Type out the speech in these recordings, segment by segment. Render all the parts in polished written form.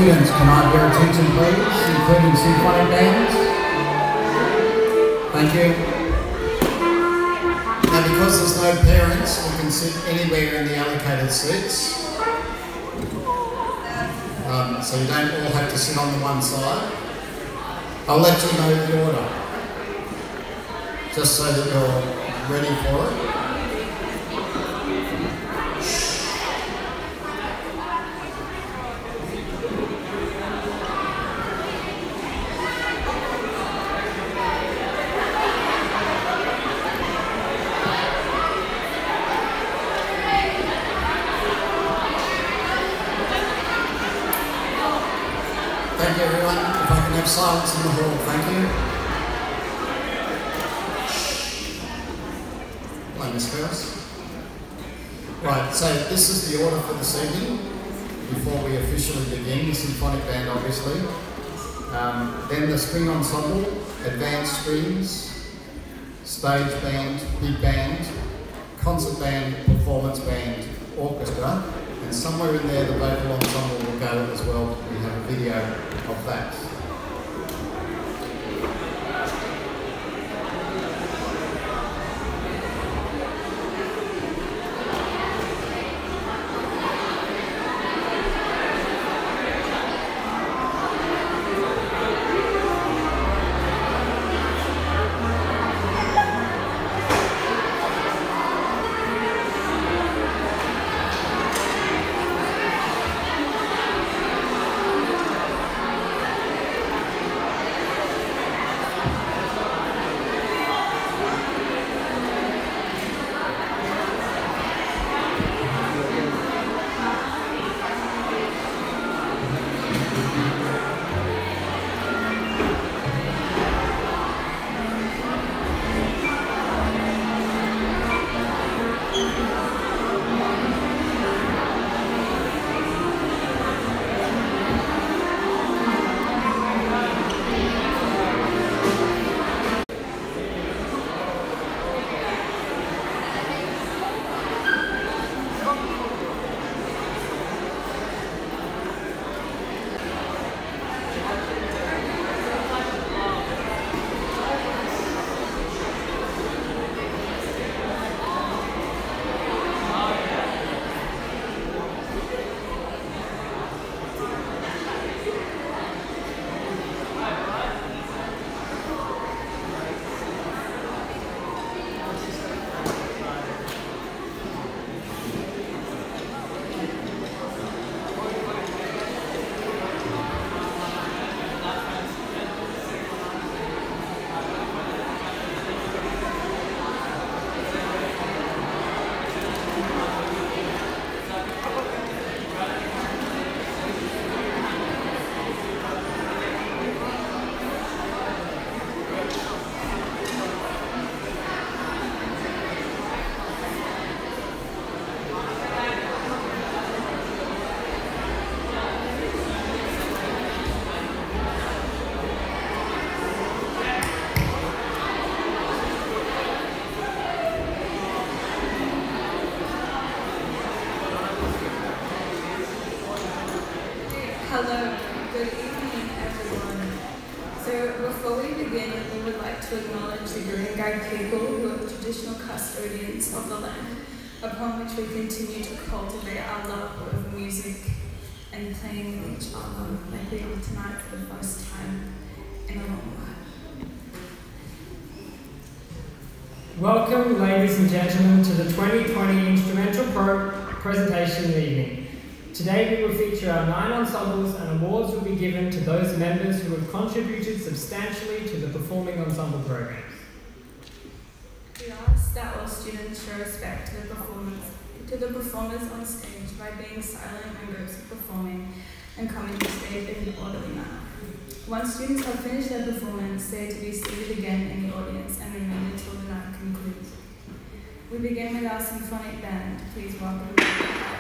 Students, can I have your attention please, including symphonic bands? Thank you. Now because there's no parents, you can sit anywhere in the allocated seats. So you don't all have to sit on the one side. I'll let you know the order, just so that you're ready for it. Thank you everyone. If I can have silence in the hall, thank you. Hello, Miss Curtis. Right, so this is the order for this evening, before we officially begin, the symphonic band obviously. Then the string ensemble, advanced strings, stage band, big band, concert band, performance band, orchestra, and somewhere in there the vocal ensemble will go as well. We have a video of that. Hello, good evening everyone. So before we begin, we would like to acknowledge the Guringai people who are traditional custodians of the land upon which we continue to cultivate our love of music and playing with each other like we are tonight for the first time in a long while. Welcome ladies and gentlemen to the 2020 instrumental presentation evening. Today we will feature our 9 ensembles and awards will be given to those members who have contributed substantially to the performing ensemble programs. We ask that all students show respect to the performers on stage by being silent when groups are performing and coming to stage in an orderly manner. Once students have finished their performance, they are to be seated again in the audience and remain until the night concludes. We begin with our symphonic band. Please welcome the choir.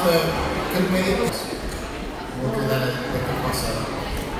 Can we? We'll do that at the crossover.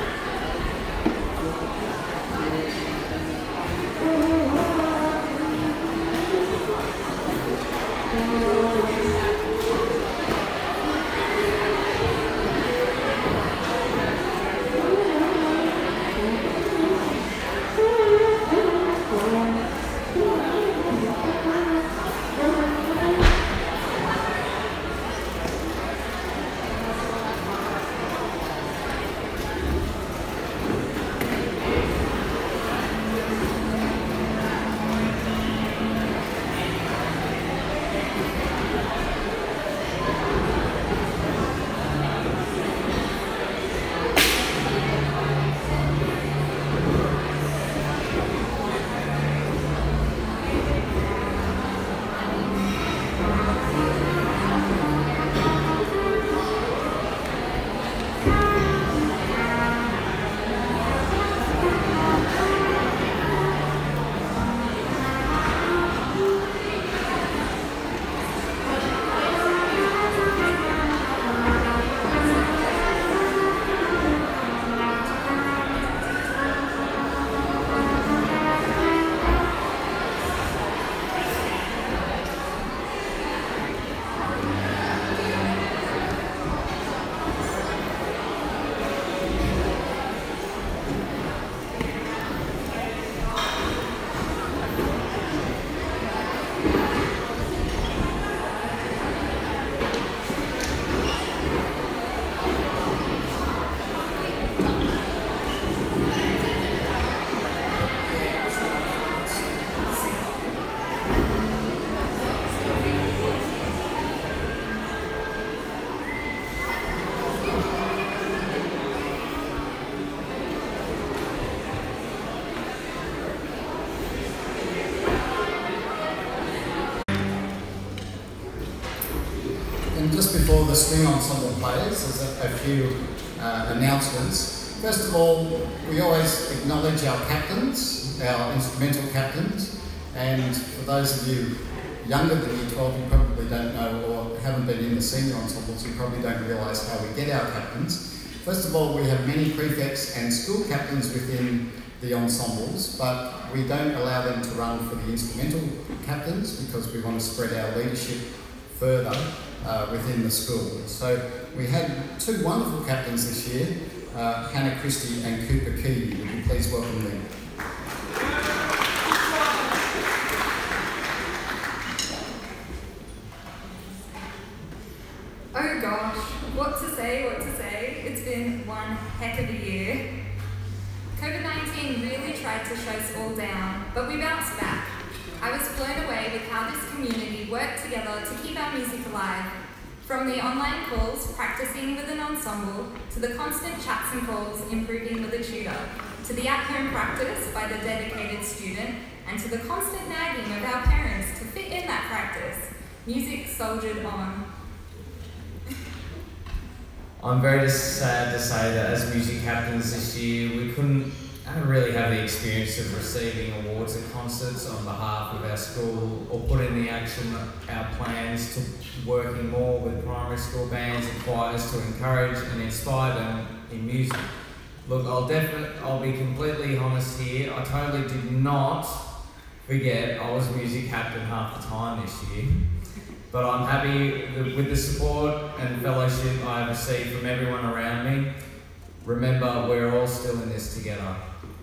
And just before the string ensemble plays, there's a few announcements. First of all, we always acknowledge our captains, our instrumental captains, and for those of you younger than Year 12, you probably don't know or haven't been in the senior ensembles, you probably don't realise how we get our captains. First of all, we have many prefects and school captains within the ensembles, but we don't allow them to run for the instrumental captains because we want to spread our leadership further within the school. So we had two wonderful captains this year, Hannah Christie and Cooper Key. Would you please welcome them? Oh gosh, what to say? It's been one heck of a year. COVID-19 really tried to shut us all down, but we bounced back. I was blown away with how this community worked together to keep our music alive. From the online calls, practicing with an ensemble, to the constant chats and calls, improving with a tutor, to the at-home practice by the dedicated student, and to the constant nagging of our parents to fit in that practice, music soldiered on. I'm very sad to say that as music captains this year, we couldn't really have the experience of receiving awards at concerts on behalf of our school or put into action our plans to working more with primary school bands and choirs to encourage and inspire them in music. Look, I'll be completely honest here, I totally did not forget I was music captain half the time this year. But I'm happy with the support and fellowship I have received from everyone around me. Remember, we're all still in this together.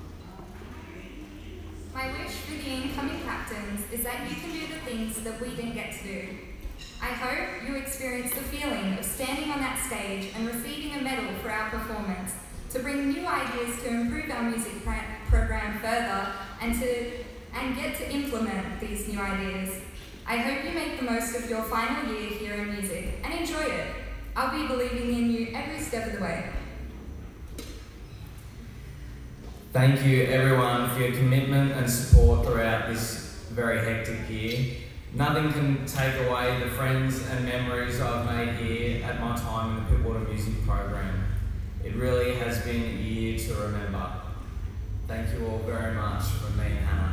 My wish for the incoming captains is that you can do the things that we didn't get to do. I hope you experience the feeling of standing on that stage and receiving a medal for our performance, to bring new ideas to improve our music program further and get to implement these new ideas. I hope you make the most of your final year here in music and enjoy it. I'll be believing in you every step of the way. Thank you everyone for your commitment and support throughout this very hectic year. Nothing can take away the friends and memories I've made here at my time in the Pittwater music program. It really has been a year to remember. Thank you all very much from me and Hannah.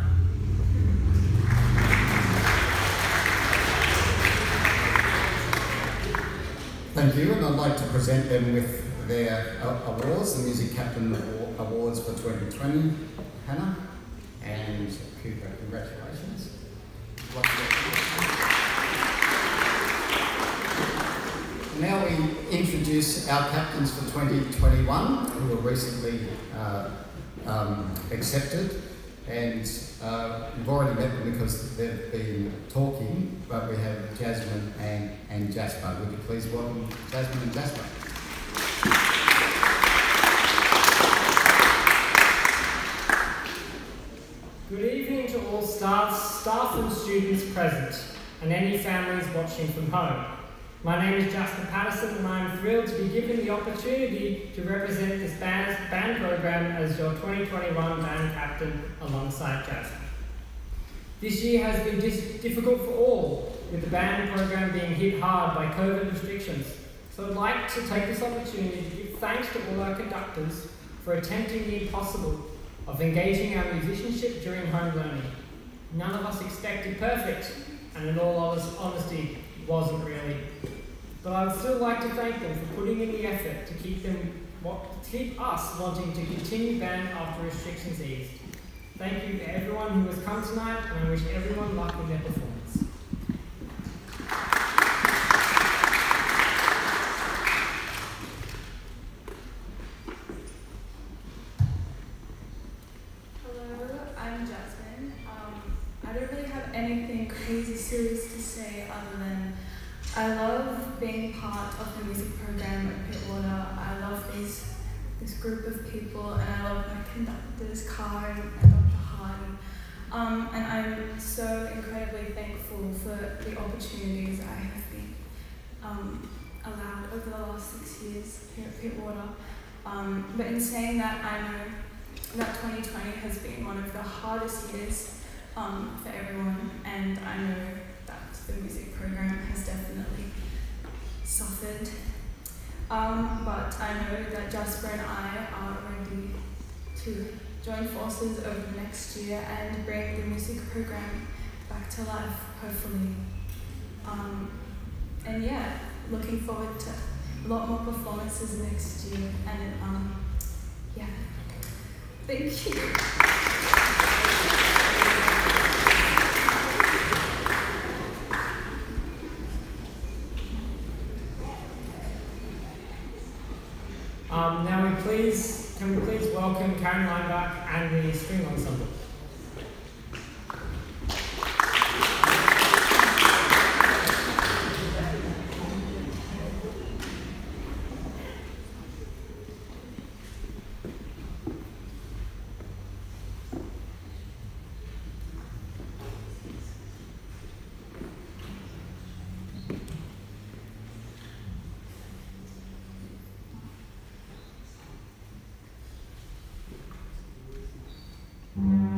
Thank you, and I'd like to present them with their awards, the Music Captain Awards for 2020, Hannah and Cooper. Congratulations. Now we introduce our captains for 2021, who were recently accepted, and we've already met them because they've been talking, but we have Jasmine and Jasper. Would you please welcome Jasmine and Jasper? Good evening to all staff and students present, and any families watching from home. My name is Jasper Patterson, and I am thrilled to be given the opportunity to represent this band program as your 2021 band captain alongside Jasper. This year has been difficult for all, with the band program being hit hard by COVID restrictions. So I'd like to take this opportunity to give thanks to all our conductors for attempting the impossible of engaging our musicianship during home learning. None of us expected perfect, and in all honesty, it wasn't really. But I would still like to thank them for putting in the effort to keep us wanting to continue band after restrictions eased. Thank you to everyone who has come tonight, and I wish everyone luck in their performance. Hello, I'm Jasmine. I don't really have anything crazy serious to say other than I love being part of the music program at Pittwater. I love this group of people, and I love my conductors, Cara and Dr. Hardy. And I'm so incredibly thankful for the opportunities I have been allowed over the last 6 years here at Pittwater. But in saying that, I know that 2020 has been one of the hardest years for everyone, and I know that the music program has definitely suffered. But I know that Jasper and I are ready to join forces over the next year and bring the music program back to life, hopefully. And yeah, looking forward to a lot more performances next year. And yeah, thank you. Now can we please welcome Karen Lineback and the string ensemble. Mm-hmm.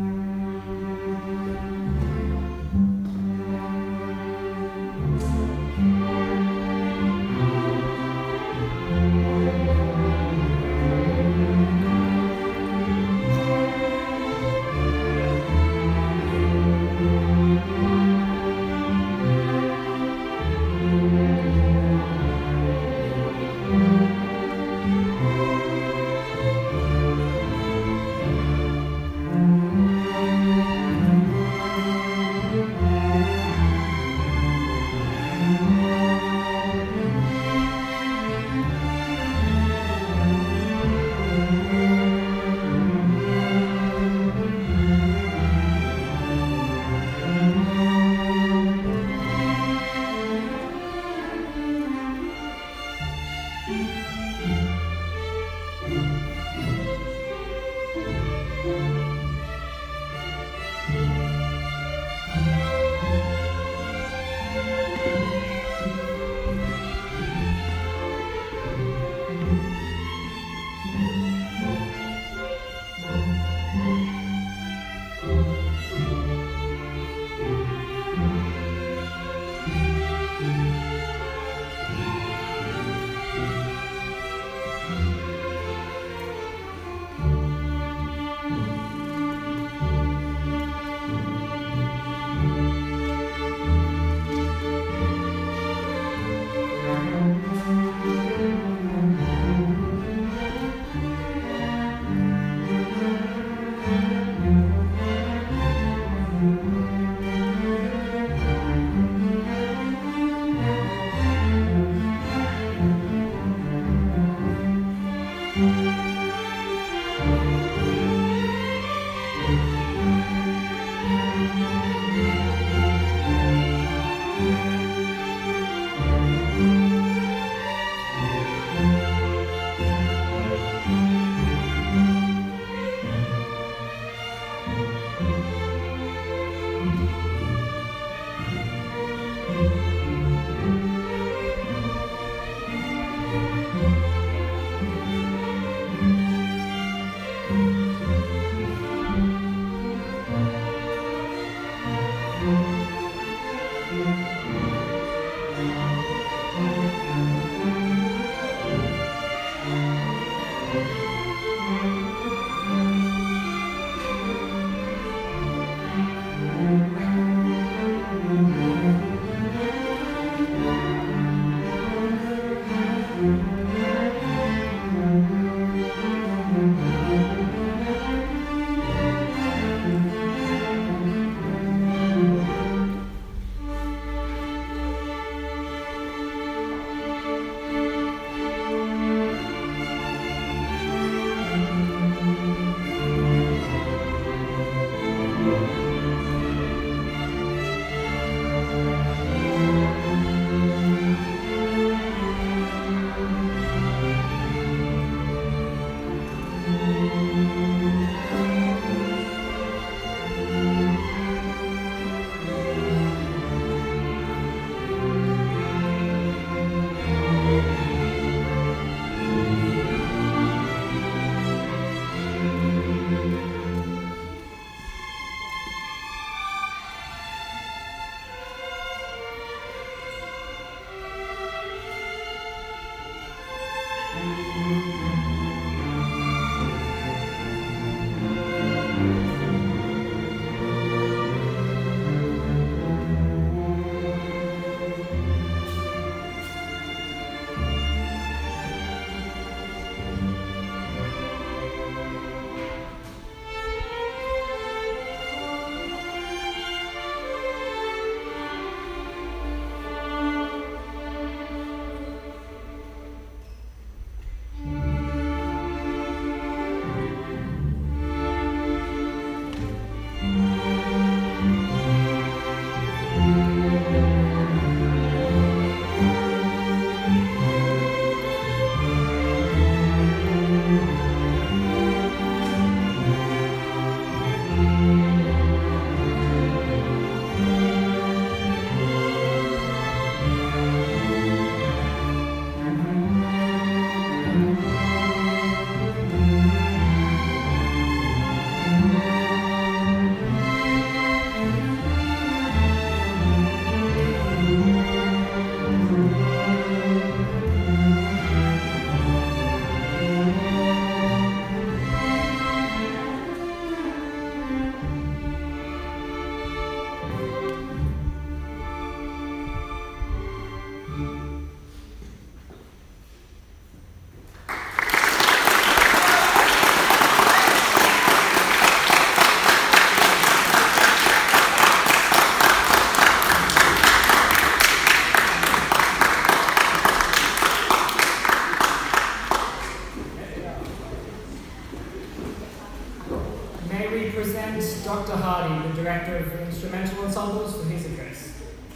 ensembles for his address.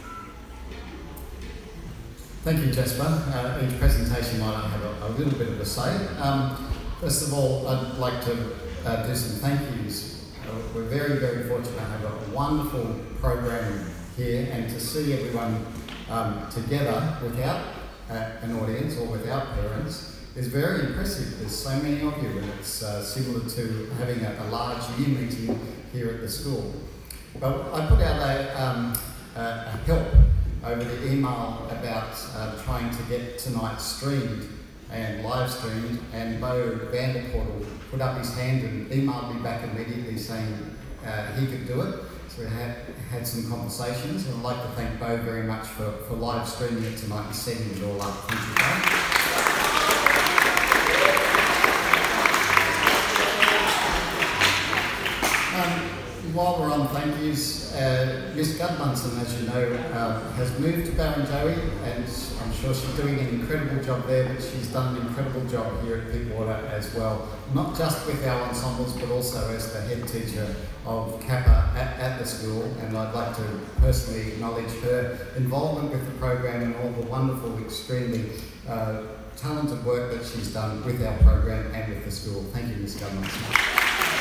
Thank you, Jasper. Each presentation might have a little bit of a say. First of all, I'd like to do some thank yous. We're very, very fortunate to have a wonderful program here, and to see everyone together without an audience or without parents is very impressive. There's so many of you, and it's similar to having a large year meeting here at the school. But I put out a help over the email about trying to get tonight streamed and live streamed, and Bo Vanderportal put up his hand and emailed me back immediately saying he could do it. So we had some conversations, and I'd like to thank Bo very much for live streaming it tonight and setting it all up. Thank you, Bo. While we're on thank yous, Miss Gudmundsson, as you know, has moved to Barrenjoey, and I'm sure she's doing an incredible job there, but she's done an incredible job here at Pittwater as well, not just with our ensembles, but also as the head teacher of Kappa at the school. And I'd like to personally acknowledge her involvement with the program and all the wonderful, extremely talented work that she's done with our program and with the school. Thank you, Miss Gudmundsson.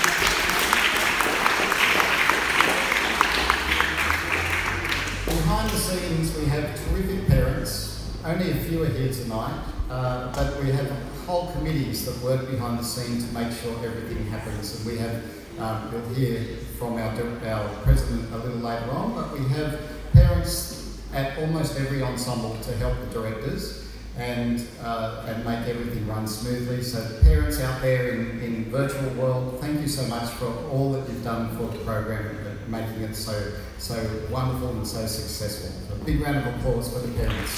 Behind the scenes, we have terrific parents. Only a few are here tonight, but we have whole committees that work behind the scenes to make sure everything happens. And we have, you'll hear from our president a little later on, but we have parents at almost every ensemble to help the directors and make everything run smoothly. So the parents out there in virtual world, thank you so much for all that you've done for the program, making it so wonderful and so successful. So a big round of applause for the parents.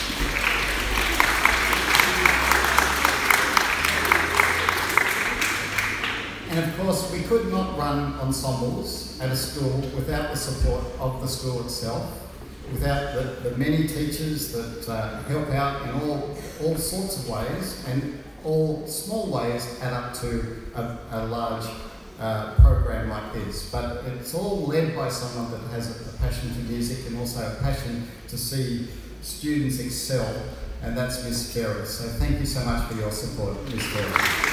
And of course, we could not run ensembles at a school without the support of the school itself, without the many teachers that help out in all sorts of ways, and all small ways add up to a large program like this. But it's all led by someone that has a passion for music and also a passion to see students excel, and that's Miss Ferris. So thank you so much for your support, Miss Ferris.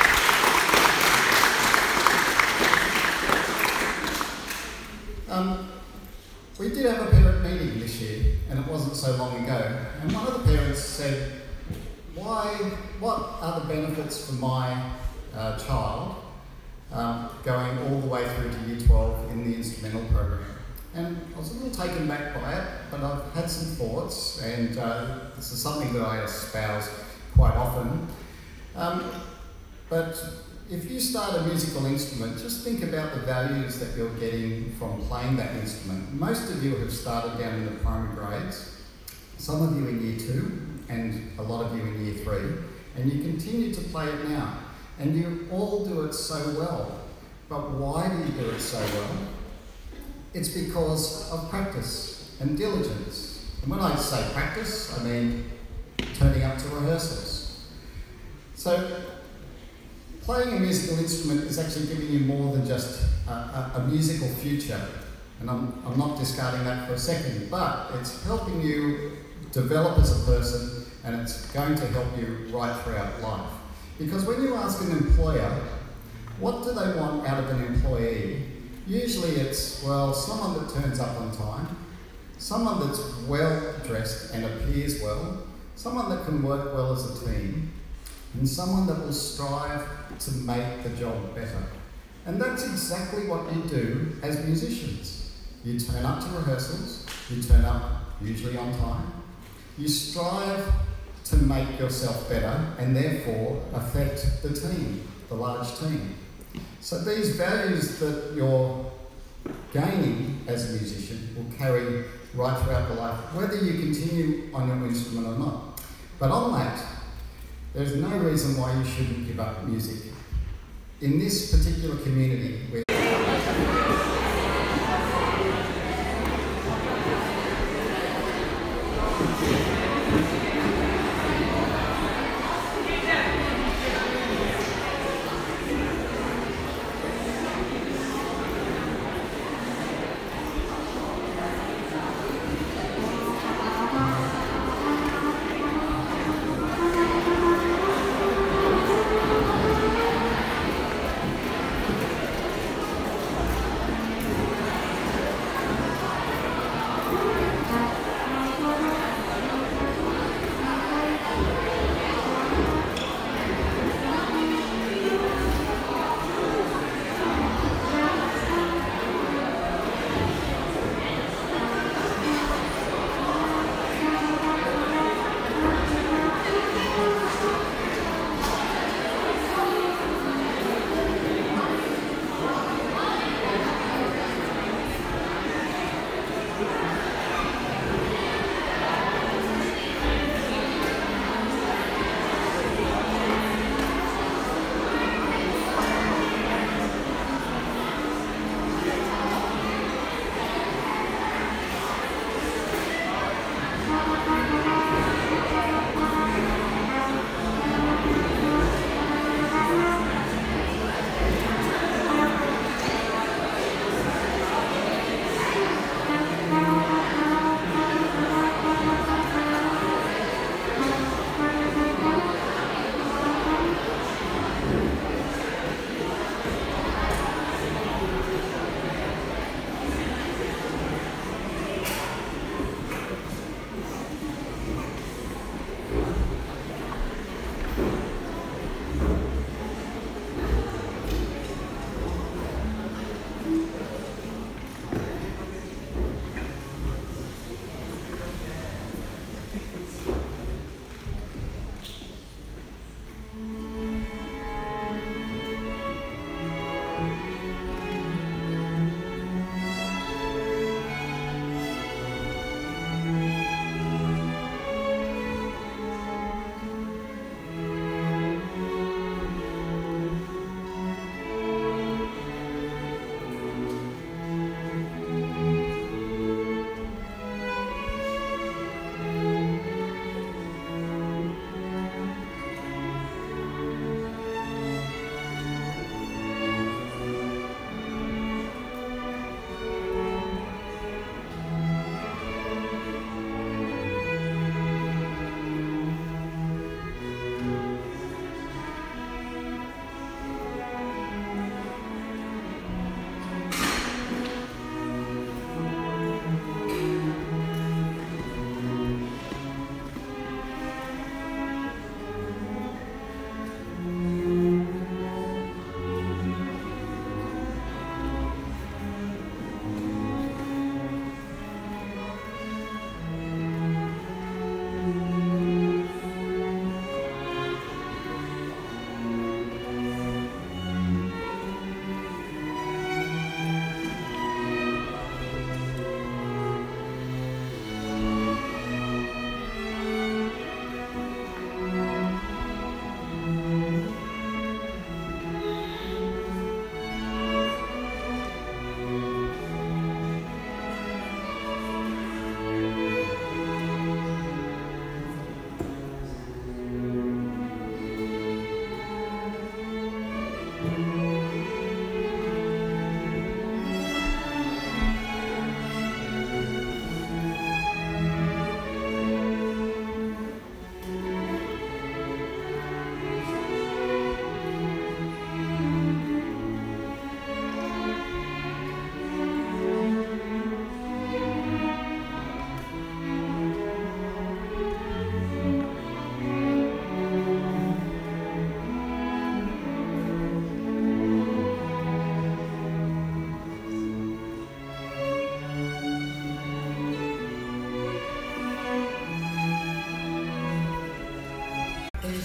We did have a parent meeting this year, and it wasn't so long ago, and one of the parents said, what are the benefits for my child going all the way through to Year 12 in the instrumental program? And I was a little taken back by it, but I've had some thoughts, and this is something that I espouse quite often. But if you start a musical instrument, just think about the values that you're getting from playing that instrument. Most of you have started down in the primary grades, some of you in Year 2, and a lot of you in Year 3, and you continue to play it now. And you all do it so well. But why do you do it so well? It's because of practice and diligence. And when I say practice, I mean turning up to rehearsals. So playing a musical instrument is actually giving you more than just a musical future. And I'm not discarding that for a second, but it's helping you develop as a person, and it's going to help you right throughout life. Because when you ask an employer, what do they want out of an employee? Usually it's, well, someone that turns up on time, someone that's well dressed and appears well, someone that can work well as a team, and someone that will strive to make the job better. And that's exactly what you do as musicians. You turn up to rehearsals, you turn up usually on time, you strive to make yourself better and therefore affect the team, the large team. So these values that you're gaining as a musician will carry right throughout the life, whether you continue on your instrument or not. But on that, there's no reason why you shouldn't give up music. In this particular community, where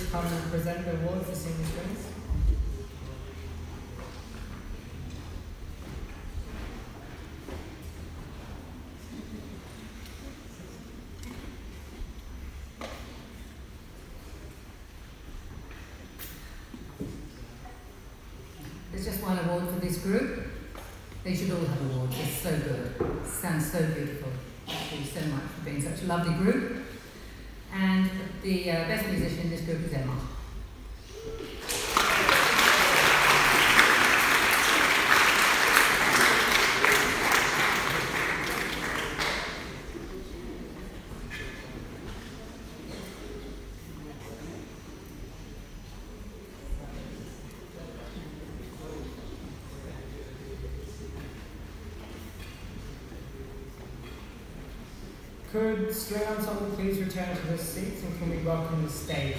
come and present the award for senior strings? There's just one award for this group. They should all have awards. It's so good. Sounds so beautiful. Thank you so much for being such a lovely group. And the best musician in this group is Emma. Could string ensemble please return to their seats, and can we welcome the stage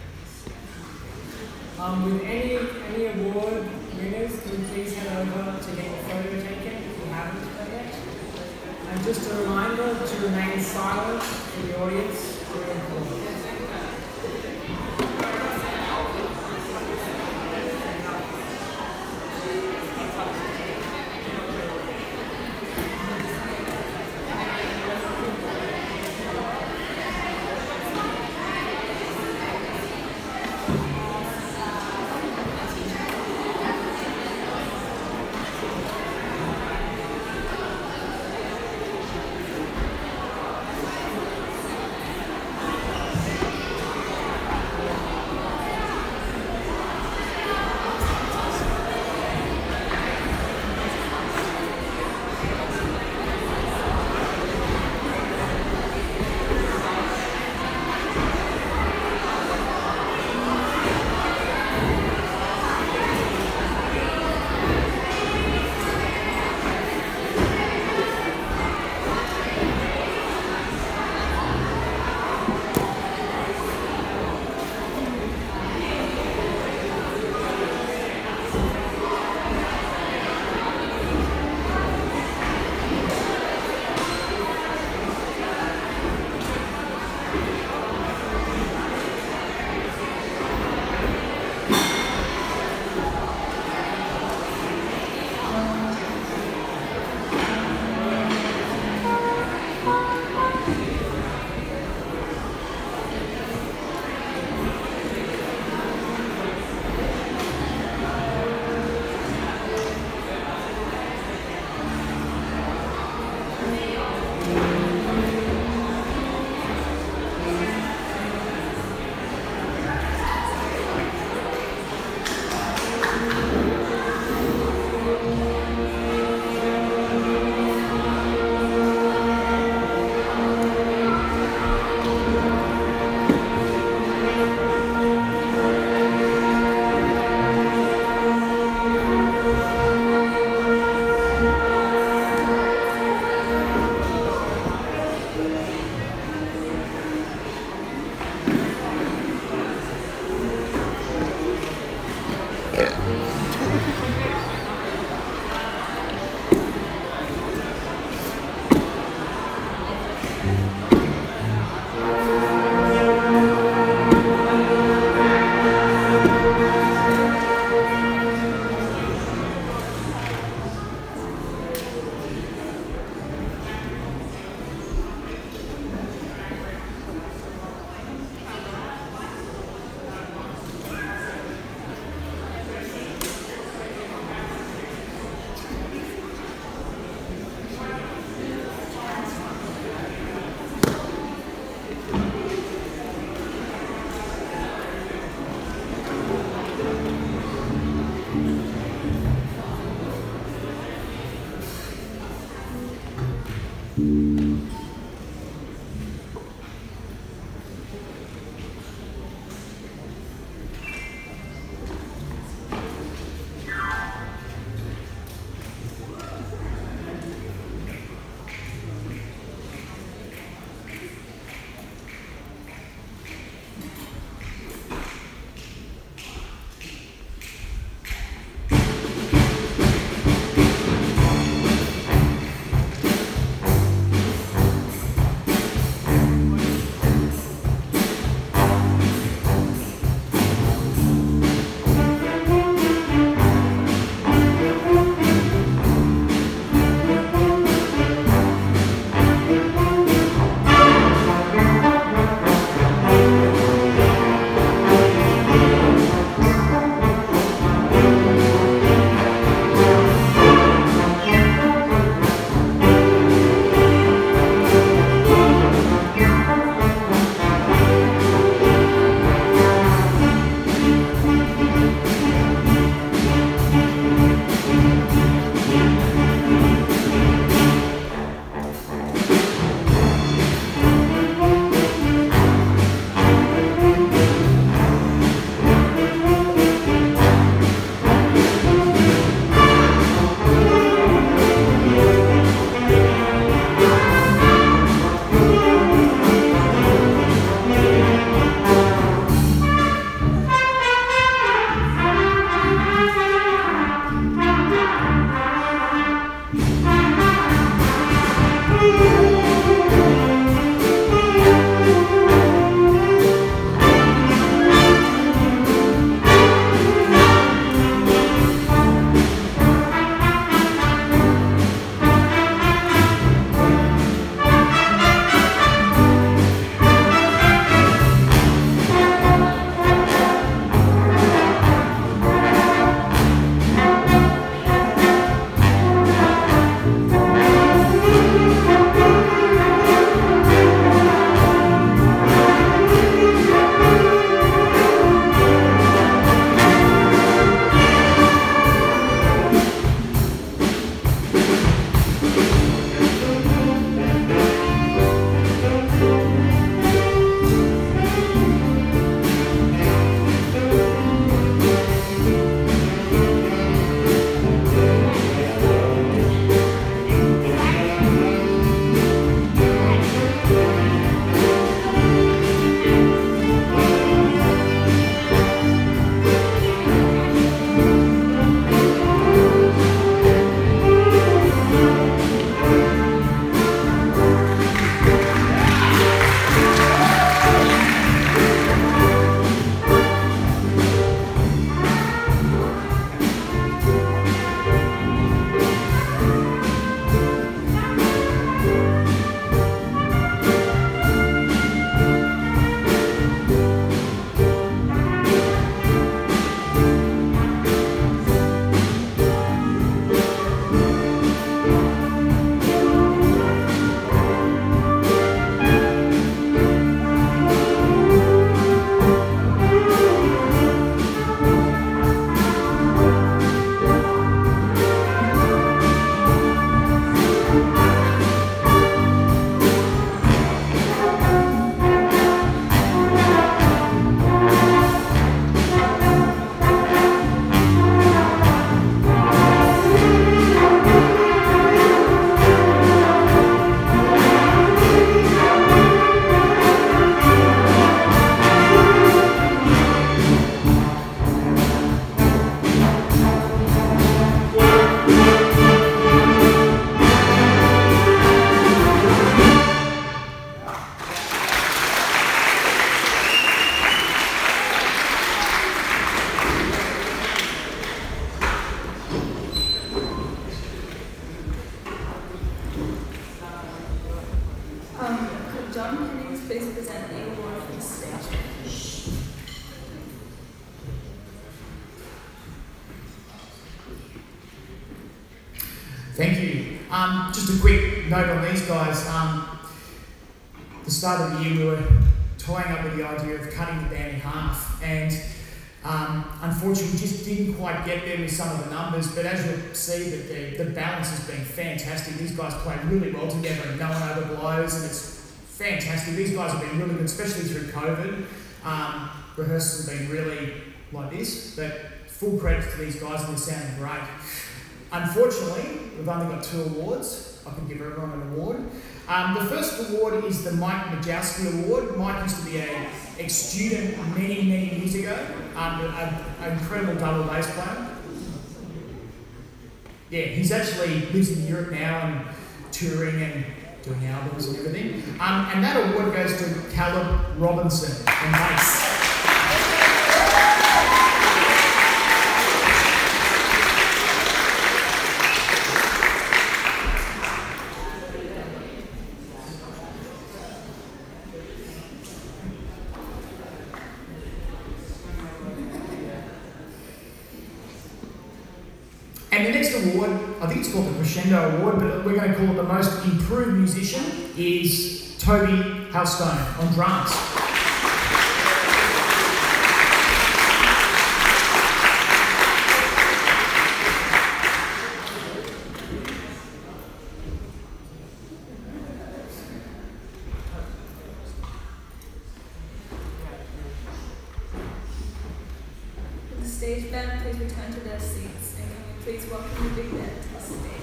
members? With any award winners, can you please head over to get your photo taken if you haven't yet? And just a reminder to remain silent for the audience during the call. Thank you. Just a quick note on these guys. The start of the year we were toying up with the idea of cutting the band in half, and unfortunately we just didn't quite get there with some of the numbers, but as you'll see that the balance has been fantastic. These guys play really well together and no one overblows, and it's fantastic. These guys have been really good, especially through COVID. Rehearsals have been really like this, but full credit to these guys and they're sounding great. Unfortunately, we've only got 2 awards. I can give everyone an award. The first award is the Mike Majowski Award. Mike used to be an ex-student many, many years ago, an incredible double bass player. Yeah, he's actually lives in Europe now and touring and doing albums and everything. And that award goes to Caleb Robinson on bass. And the next award, I think it's called the Crescendo Award, but we're going to call it the Most Improved Musician, is Toby Halstone on drums. Would the stage band please return to their seats, and can we please welcome the big band to the stage?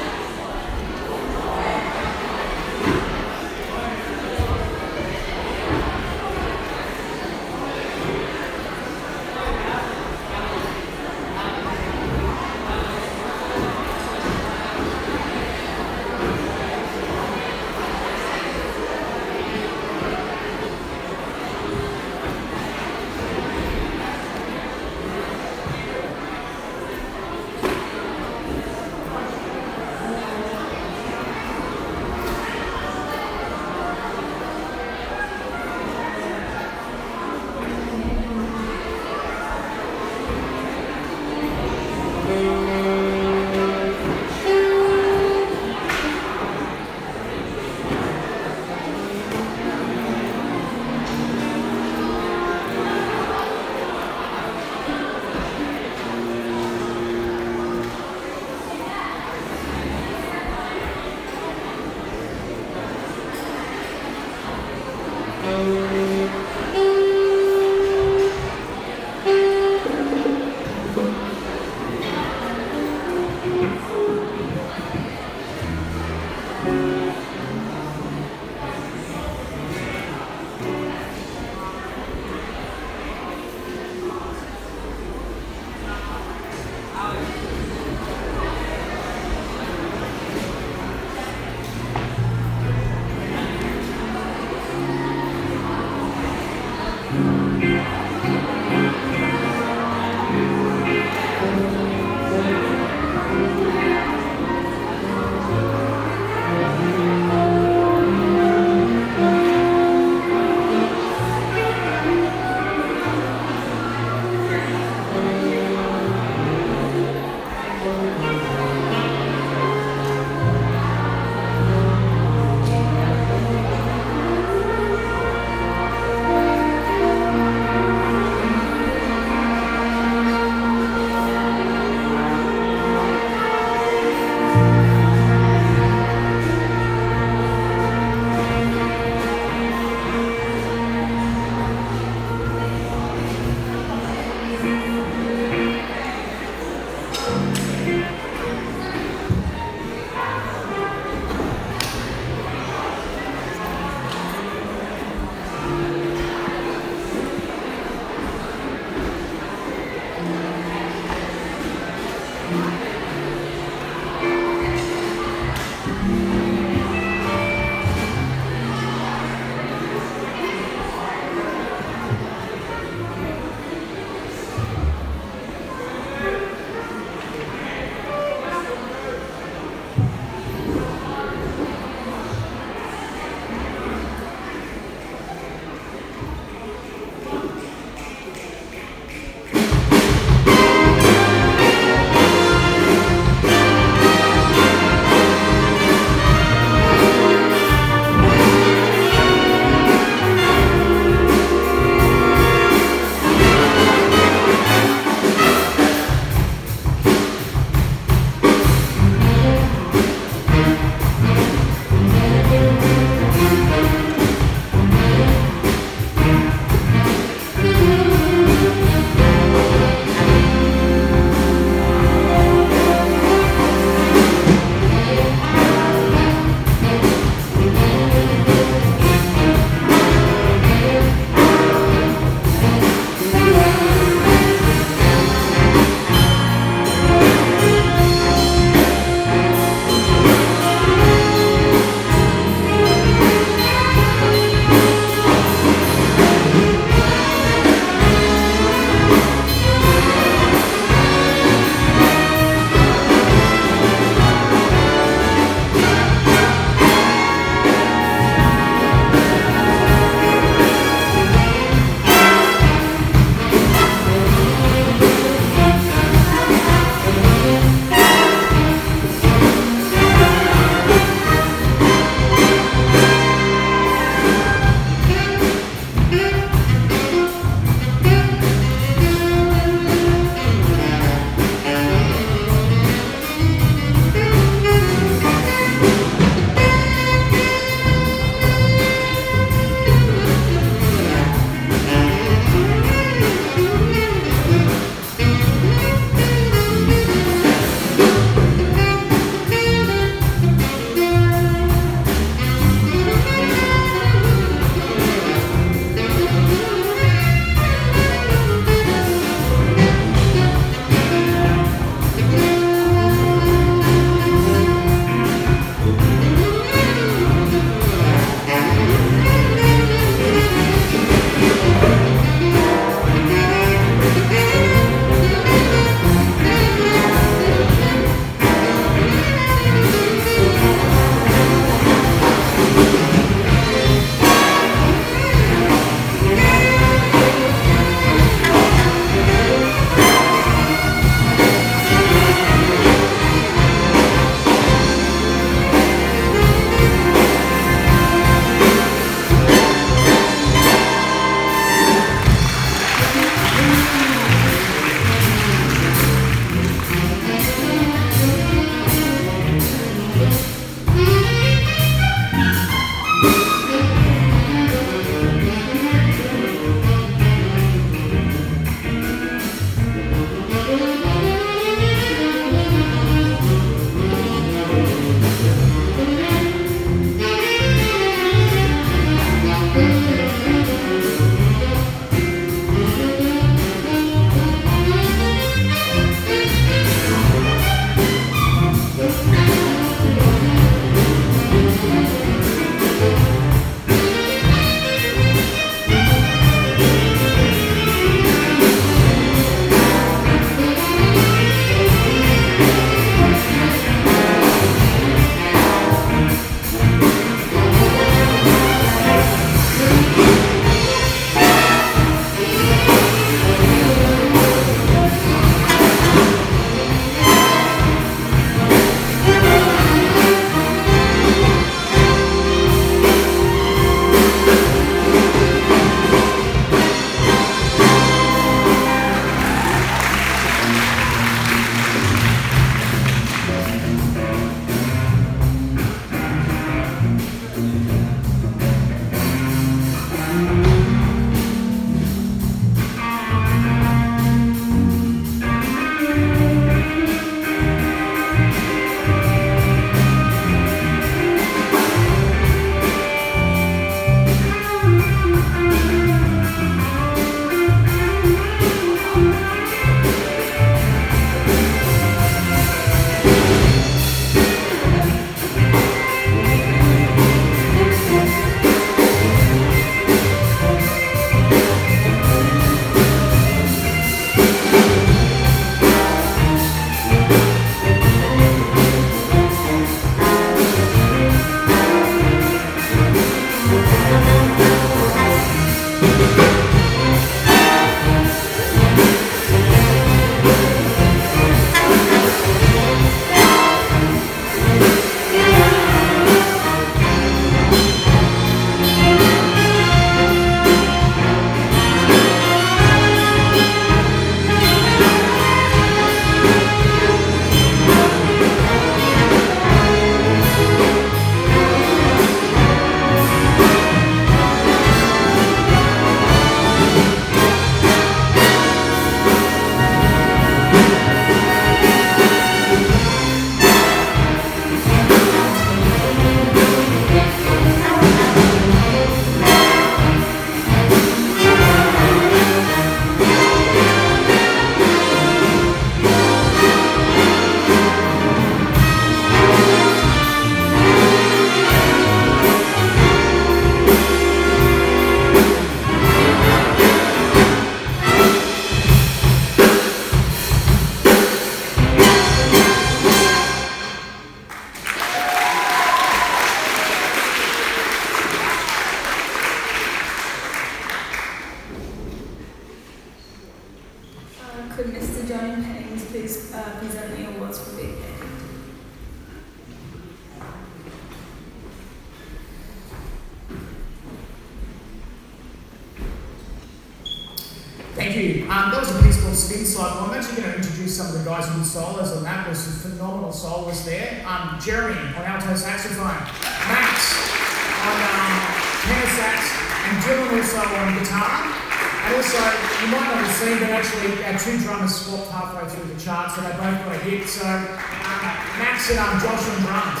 Thank you. That was a piece called Spin Cycle. I'm actually going to introduce some of the guys who did solos on that. There's some phenomenal soloists there. Jeremy on alto saxophone, Max on tenor sax, and Dylan also on guitar. And also, you might not have seen, but actually our two drummers swapped halfway through the chart, so they both got a hit. So Max and Josh on drums.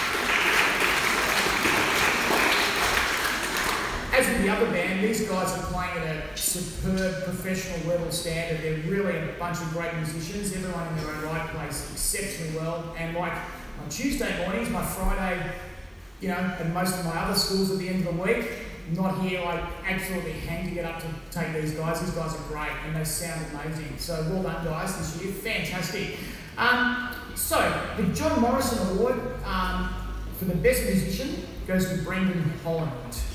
As with the other band, these guys are playing at a superb professional level standard. They're really a bunch of great musicians. Everyone in their own right plays exceptionally well. And like on Tuesday mornings, my Friday, and most of my other schools at the end of the week, not here, I absolutely hang to get up to take these guys. These guys are great and they sound amazing. So well done guys this year, fantastic. So the John Morrison Award for the best musician goes to Brendan Holland.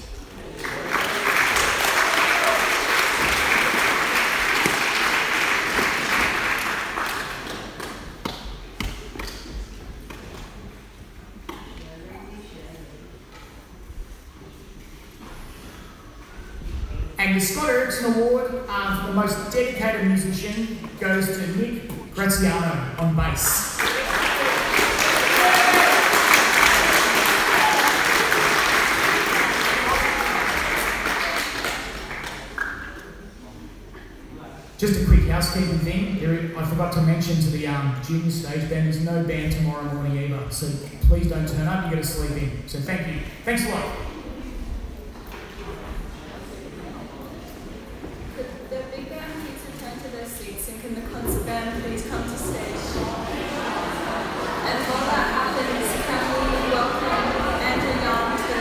And the Scott Erickson Award for the most dedicated musician goes to Nick Graziano on bass. Just a quick housekeeping thing. I forgot to mention to the junior stage band, there's no band tomorrow morning either. So please don't turn up, you got to sleep in. So thank you. Thanks a lot. Can the concert band please come to stage? And while that happens, can we welcome Andrew Young to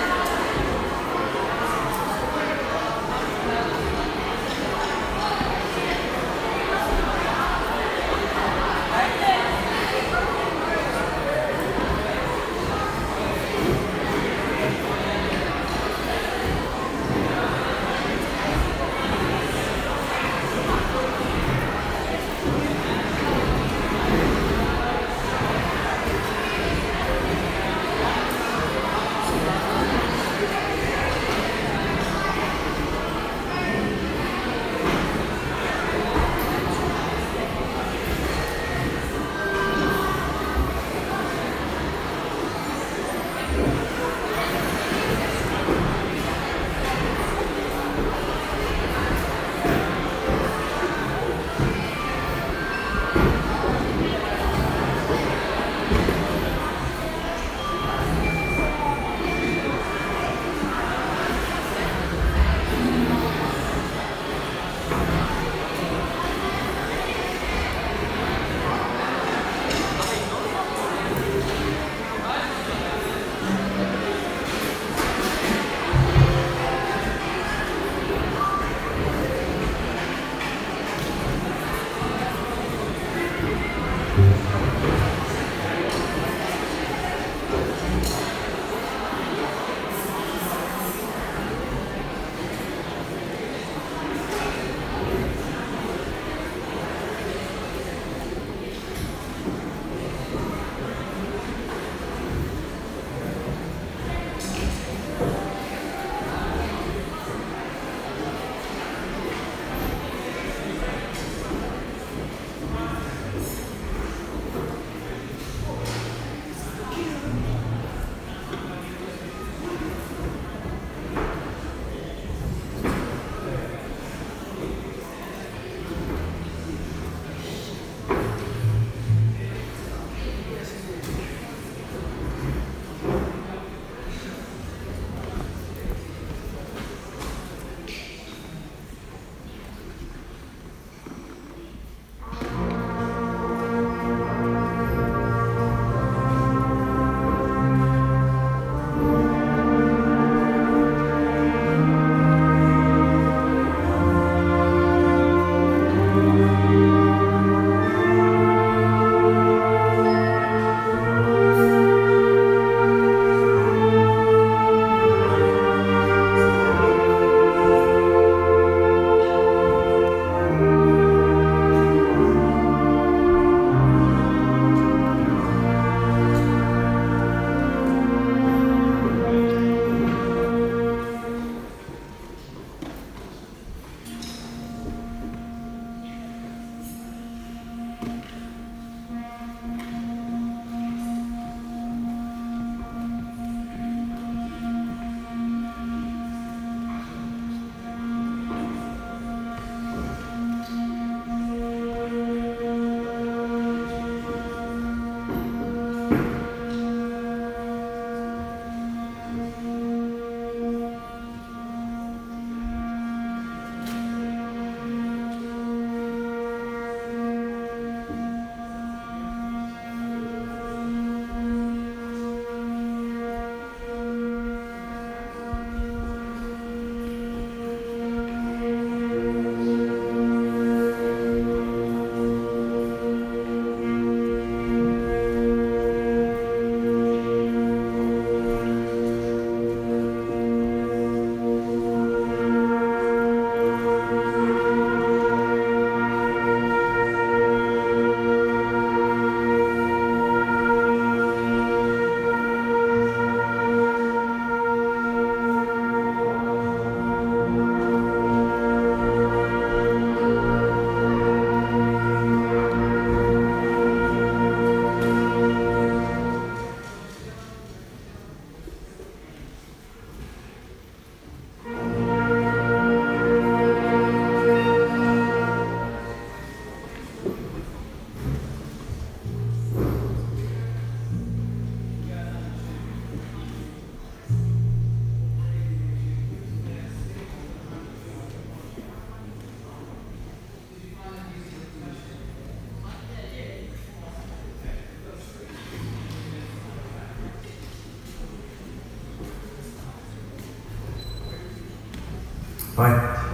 Hi.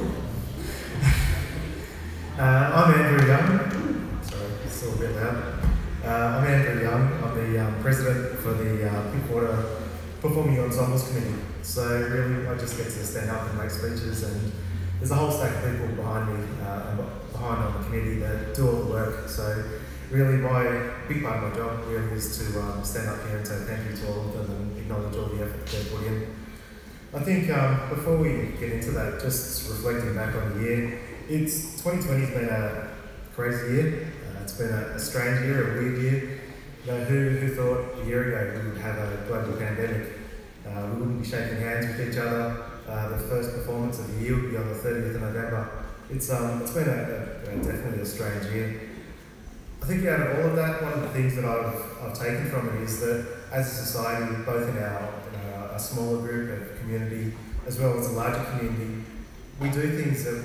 I'm Andrew Young. Sorry, it's still a bit loud. I'm Andrew Young. I'm the president for the Pittwater Performing Ensembles Committee. So really, I just get to stand up and make speeches, and there's a whole stack of people behind me and behind on the committee that do all the work. So really, my big part of my job really is to stand up here and say thank you to all of them and acknowledge all the effort they put in. I think before we get into that, just reflecting back on the year, 2020's been a crazy year. It's been a strange year, a weird year. You know, who thought a year ago we would have a global pandemic? We wouldn't be shaking hands with each other. The first performance of the year would be on the 30th of November. It's been definitely a strange year. I think out of all of that, one of the things that I've taken from it is that as a society, both in our a smaller group of community as well as a larger community, we do things that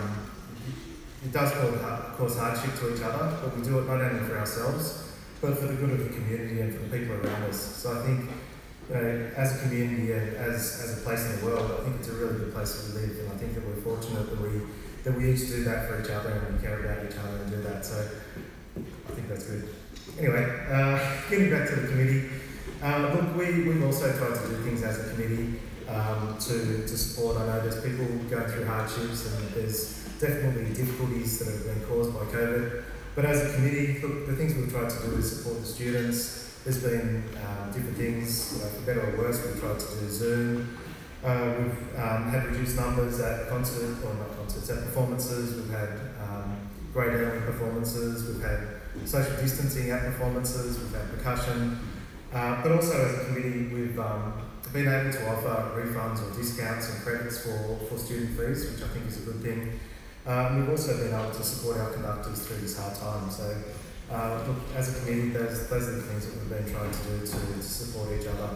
it does cause hardship to each other, but we do it not only for ourselves, but for the good of the community and for the people around us. So I think, you know, as a community and as a place in the world, I think it's a really good place to live, and I think that we're fortunate that we each do that for each other and we care about each other and do that. So I think that's good. Anyway, getting back to the committee, look, we've also tried to do things as a committee to support. I know there's people going through hardships and there's definitely difficulties that have been caused by COVID. But as a committee, look, the things we've tried to do is support the students. There's been different things, for better or worse. We've tried to do Zoom. We've had reduced numbers at at performances. We've had grade learning performances. We've had social distancing at performances. We've had percussion. But also as a committee, we've been able to offer refunds or discounts and credits for student fees, which I think is a good thing. We've also been able to support our conductors through this hard time. So, look, as a committee, those are the things that we've been trying to do to support each other.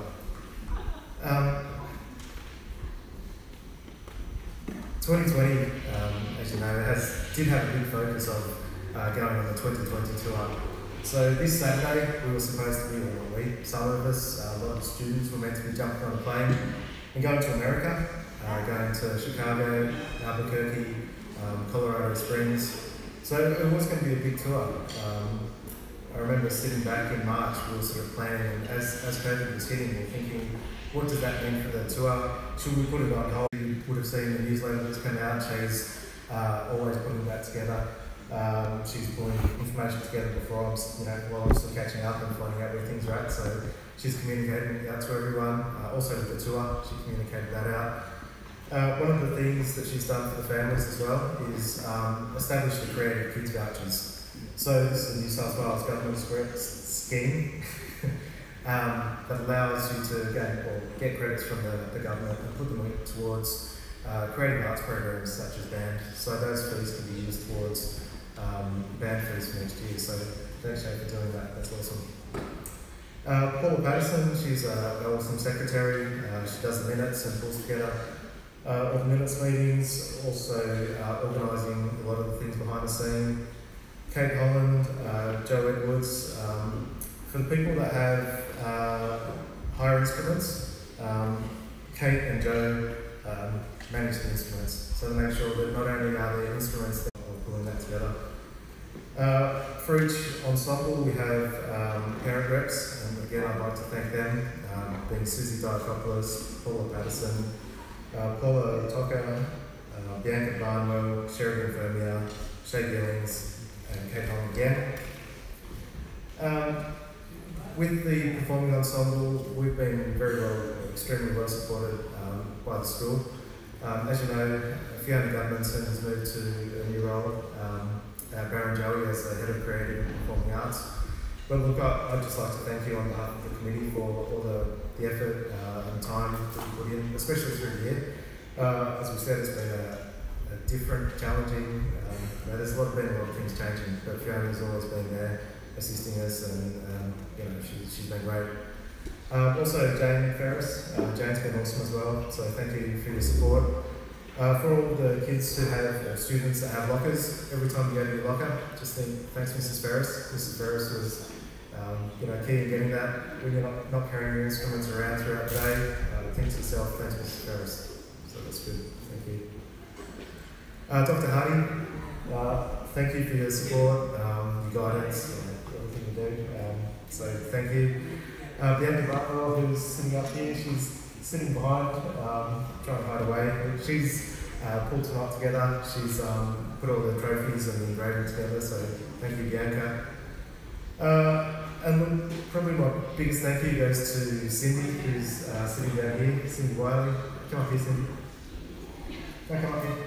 2020, as you know, did have a big focus of going on the 2020 tour. So this Saturday, we were supposed to be, some of us, a lot of students were meant to be jumping on a plane and going to America, going to Chicago, Albuquerque, Colorado Springs. So it was going to be a big tour. I remember sitting back in March, we were sort of planning, and as COVID was hitting, we were thinking, what does that mean for the tour? Should we put it on hold? You would have seen the newsletter that's come out. She's always putting that together. She's pulling information together while I'm still catching up and finding out where things are at. So she's communicating it out to everyone. Also with the tour, she communicated that out. One of the things that she's done for the families as well is establish the creative kids vouchers. So this is a New South Wales government scheme that allows you to get credits from the government and put them towards creative arts programs such as band. So those fees can be used towards band fees for next year. So thanks, Shay, for doing that. That's awesome. Paula Patterson, she's an awesome secretary. She does the minutes and pulls together all the minutes meetings, also organising a lot of the things behind the scene. Kate Holland, Joe Edwards. For the people that have higher instruments, Kate and Joe manage the instruments. So to make sure that not only are the instruments that are pulling that together. For each ensemble, we have parent reps, and again, I'd like to thank them, being Susie Diakopoulos, Paula Patterson, Paula Toka, Bianca Barnwell, Sheridan Vermeer, Shay Gillings, and Kate Holland again. With the performing ensemble, we've been extremely well supported by the school. As you know, Fiona Gudmanson has moved to a new role, Baron Joey as the Head of Creative and Performing Arts. But look, I'd just like to thank you on behalf of the committee for all the effort and time that you put in, especially through the year. As we said, it's been a different, challenging, there's been a lot of things changing, but Fiona's always been there assisting us, and she's been great. Also, Jane Ferris. Jane's been awesome as well, so thank you for your support. For all the kids who have, students that have lockers, every time you go to your locker, just think, thanks Mrs. Ferris. Mrs. Ferris was key in getting that. When you're not carrying your instruments around throughout the day, think to yourself, thanks Mrs. Ferris. So So that's good. Thank you. Dr. Hardy, thank you for your support, your guidance, everything you do. So thank you. Bianca Bartwell, who's sitting up here, she's sitting behind, trying to hide away. She's pulled tonight together. She's put all the trophies and the engraving together. So thank you, Bianca. And then probably my biggest thank you goes to Cindy, who's sitting down here. Cindy Wiley, come up here, Cindy. Come up here.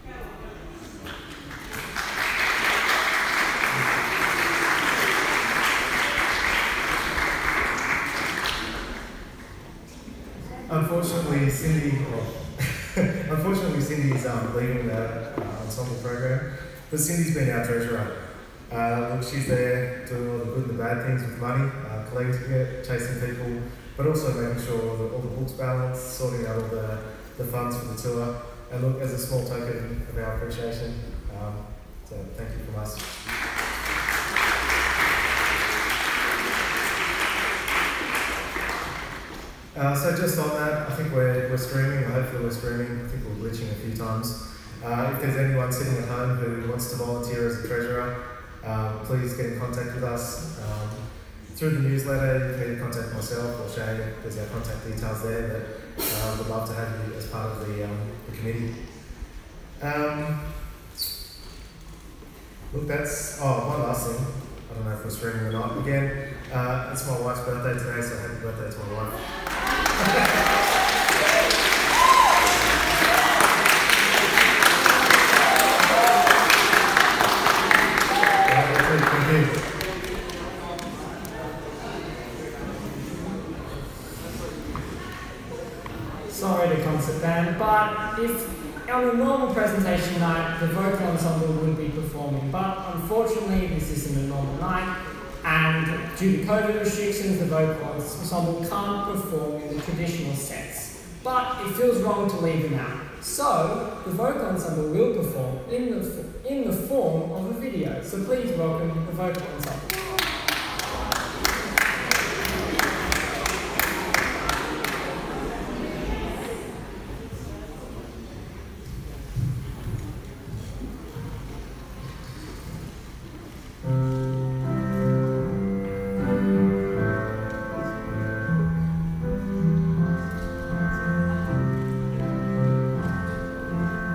Unfortunately, Cindy's leaving the ensemble program, but Cindy's been our treasurer. Look, she's there doing all the good and the bad things with money, collecting it, chasing people, but also making sure that all the books balance, sorting out all the funds for the tour. And look, as a small token of our appreciation, so thank you from us. So just on that, I think we're streaming, hopefully we're streaming, I think we're glitching a few times. If there's anyone sitting at home who wants to volunteer as a treasurer, please get in contact with us. Through the newsletter, you can either contact myself or Shane, there's our contact details there, but we'd love to have you as part of the committee. Look, that's, one last thing, I don't know if we're streaming or not. Again, it's my wife's birthday today, so happy birthday to my wife. Sorry to concert band, but if on a normal presentation night, the vocal ensemble would be performing, but unfortunately this isn't a normal night, and due to COVID restrictions, the vocal ensemble can't perform in the traditional sets. But it feels wrong to leave them out. So, the vocal ensemble will perform in the form of a video. So please welcome the vocal ensemble.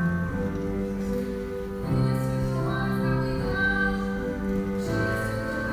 Yes,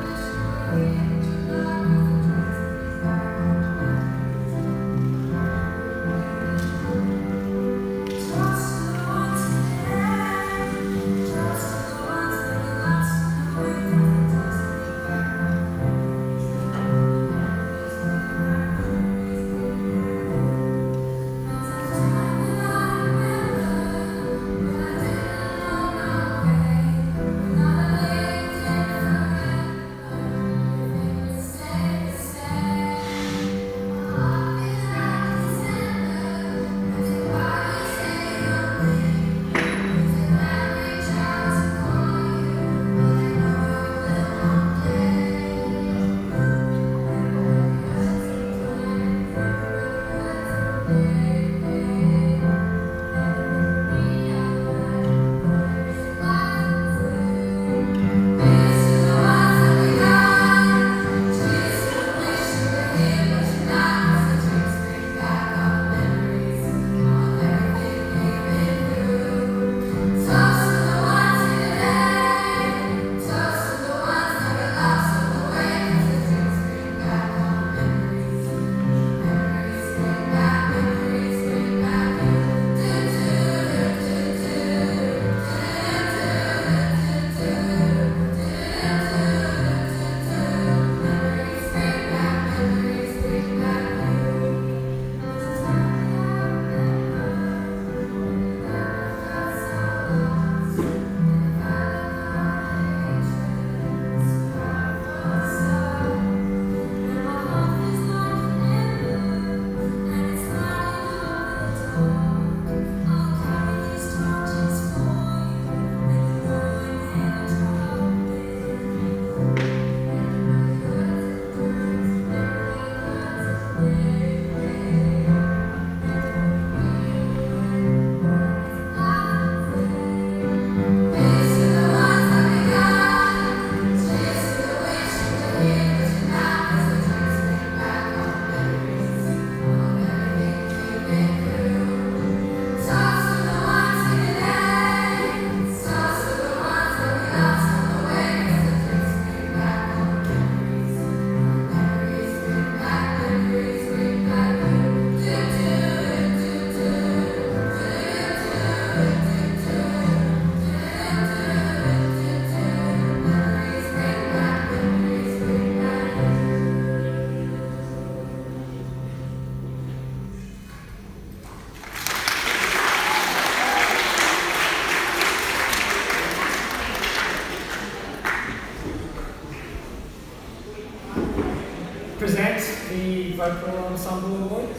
Ensemble Award.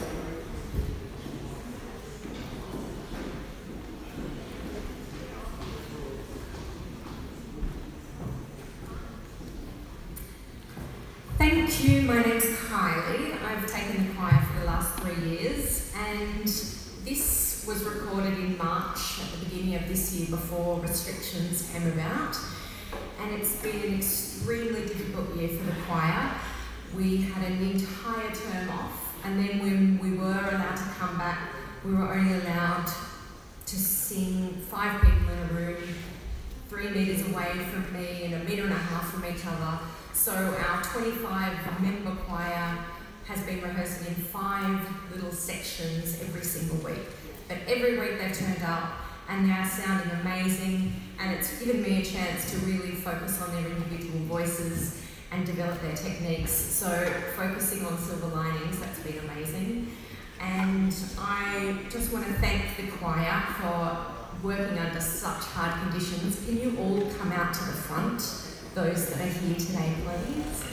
Thank you, my name's Kylie. I've taken the choir for the last 3 years, and this was recorded in March at the beginning of this year before restrictions came about, and it's been an extremely difficult year for the choir. We had an entire term off, and then when we were allowed to come back, we were only allowed to sing 5 people in a room, 3 metres away from me and 1.5 metres from each other. So our 25-member choir has been rehearsing in 5 little sections every single week. But every week they've turned up and they're sounding amazing, and it's given me a chance to really focus on their individual voices and develop their techniques. So focusing on silver linings, that's been amazing. And I just want to thank the choir for working under such hard conditions. Can you all come out to the front, those that are here today, please?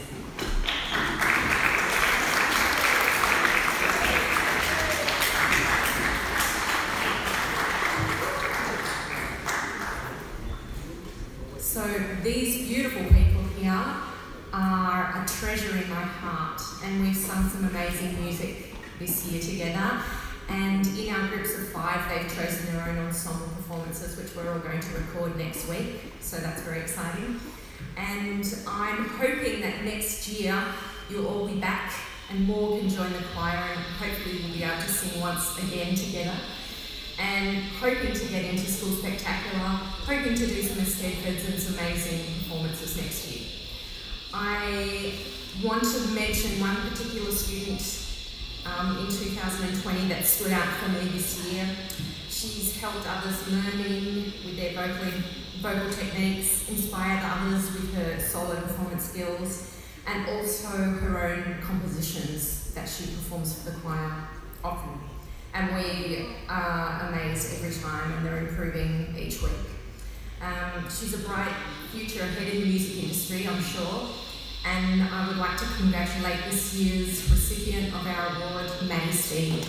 So these beautiful people here are a treasure in my heart, and we've sung some amazing music this year together. And in our groups of 5, they've chosen their own ensemble performances, which we're all going to record next week. So that's very exciting. And I'm hoping that next year you'll all be back and more can join the choir, and hopefully we'll be able to sing once again together. And hoping to get into School Spectacular, hoping to do some Stedfords and some amazing performances next year. I want to mention one particular student in 2020 that stood out for me this year. She's helped others learning with their vocal techniques, inspired others with her solo performance skills, and also her own compositions that she performs for the choir often. And we are amazed every time, and they're improving each week. She's a bright future ahead in the music industry, I'm sure, and I would like to congratulate this year's recipient of our award, Maddie Steed.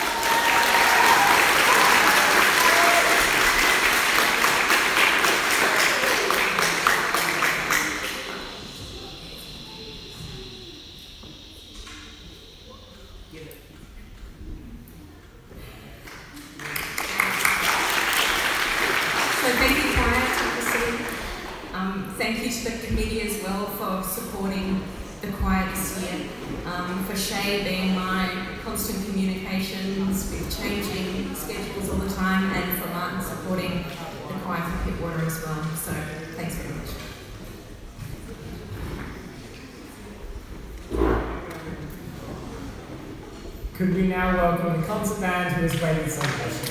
Thank you to the committee as well for supporting the choir this year, for Shay being my constant communications with changing schedules all the time, and for Martin supporting the choir for Pittwater as well. So thanks very much. Could we now welcome the concert band who has waited so patiently?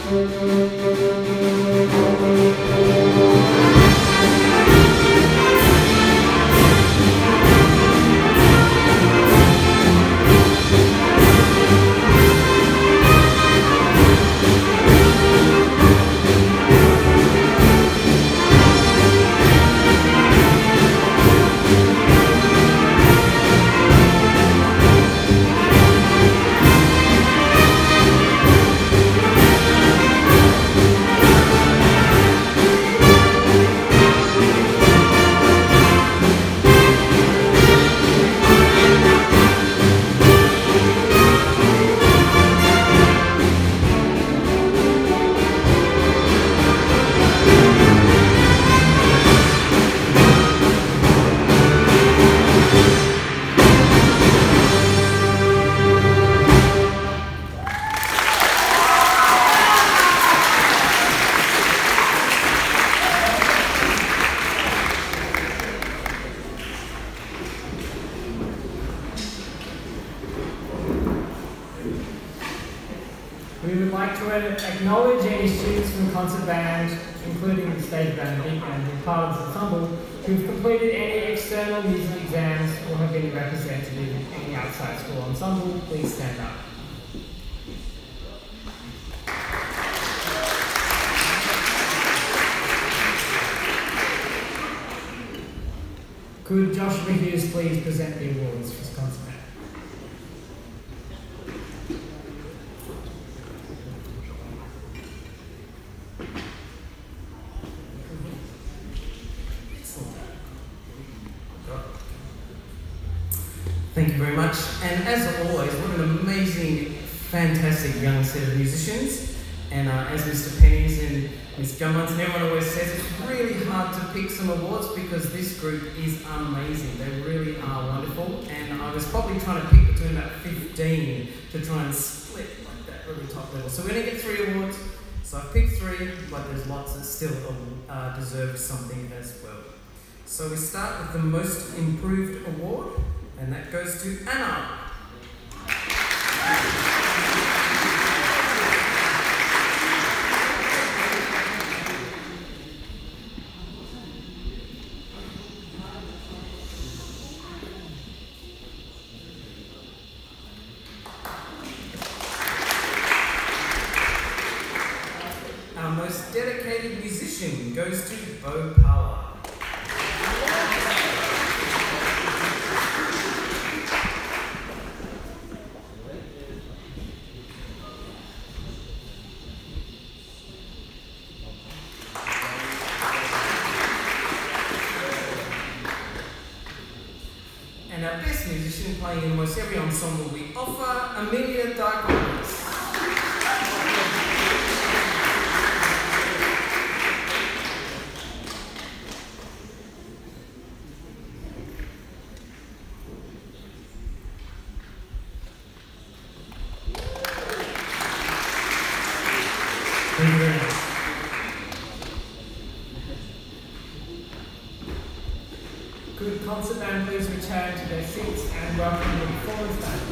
We would like to acknowledge any students from the concert band, including the state band, big band, and part of the ensemble, who have completed any external music exams or have been represented in any outside school ensemble. Please stand up. Could Joshua Hughes please present the awards for his concert band? Thank you very much. And as always, what an amazing, fantastic young set of musicians. And as Mr. Pennies and Ms. Gummons and everyone always says, it's really hard to pick some awards because this group is amazing. They really are wonderful. And I was probably trying to pick between about 15 to try and split like that really top level. So we're going to get 3 awards. So I've picked 3, but there's lots that still deserve something as well. So we start with the Most Improved Award, and that goes to Anna. Our most dedicated musician goes to Bo Power. And our best musician playing in almost every ensemble we offer, Amelia Dykonis. Thank you very much. Could concert band please return to their seats and welcome the performance band.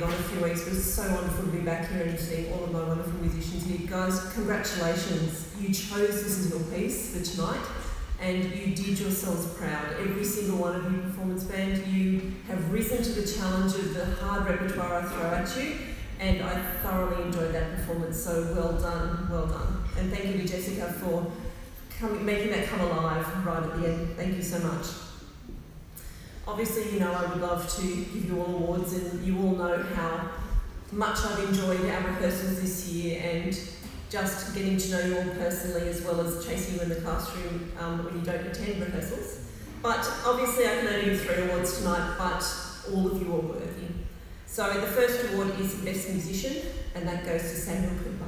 gone a few weeks, but it's so wonderful to be back here and seeing all of my wonderful musicians here. Guys, congratulations. You chose this as your piece for tonight, and you did yourselves proud. Every single one of you performance band, you have risen to the challenge of the hard repertoire I throw at you, and I thoroughly enjoyed that performance, so well done, well done. And thank you to Jessica for making that come alive right at the end. Thank you so much. Obviously, you know I would love to give you all awards, and you all know how much I've enjoyed our rehearsals this year and just getting to know you all personally, as well as chasing you in the classroom when you don't attend rehearsals. But obviously I can only give 3 awards tonight, but all of you are worthy. So the first award is Best Musician, and that goes to Samuel Cooper.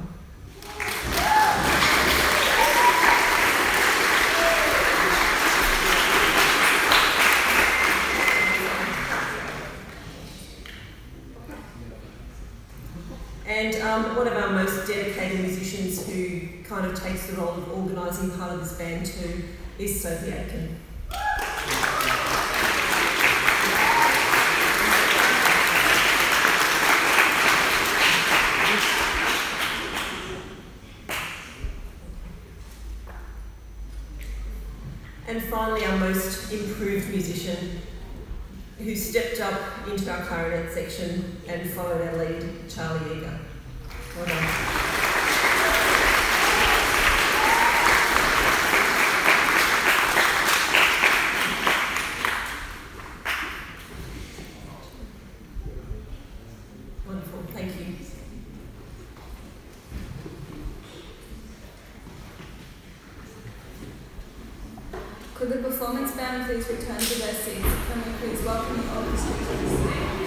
And one of our most dedicated musicians who kind of takes the role of organising part of this band too is Sophie Aitken. And finally, our most improved musician, who stepped up into our clarinet section and followed our lead, Charlie Eager. Well done. Wonderful, thank you. Could the performance band please return to their seats? Can we please welcome the orchestra to the stage?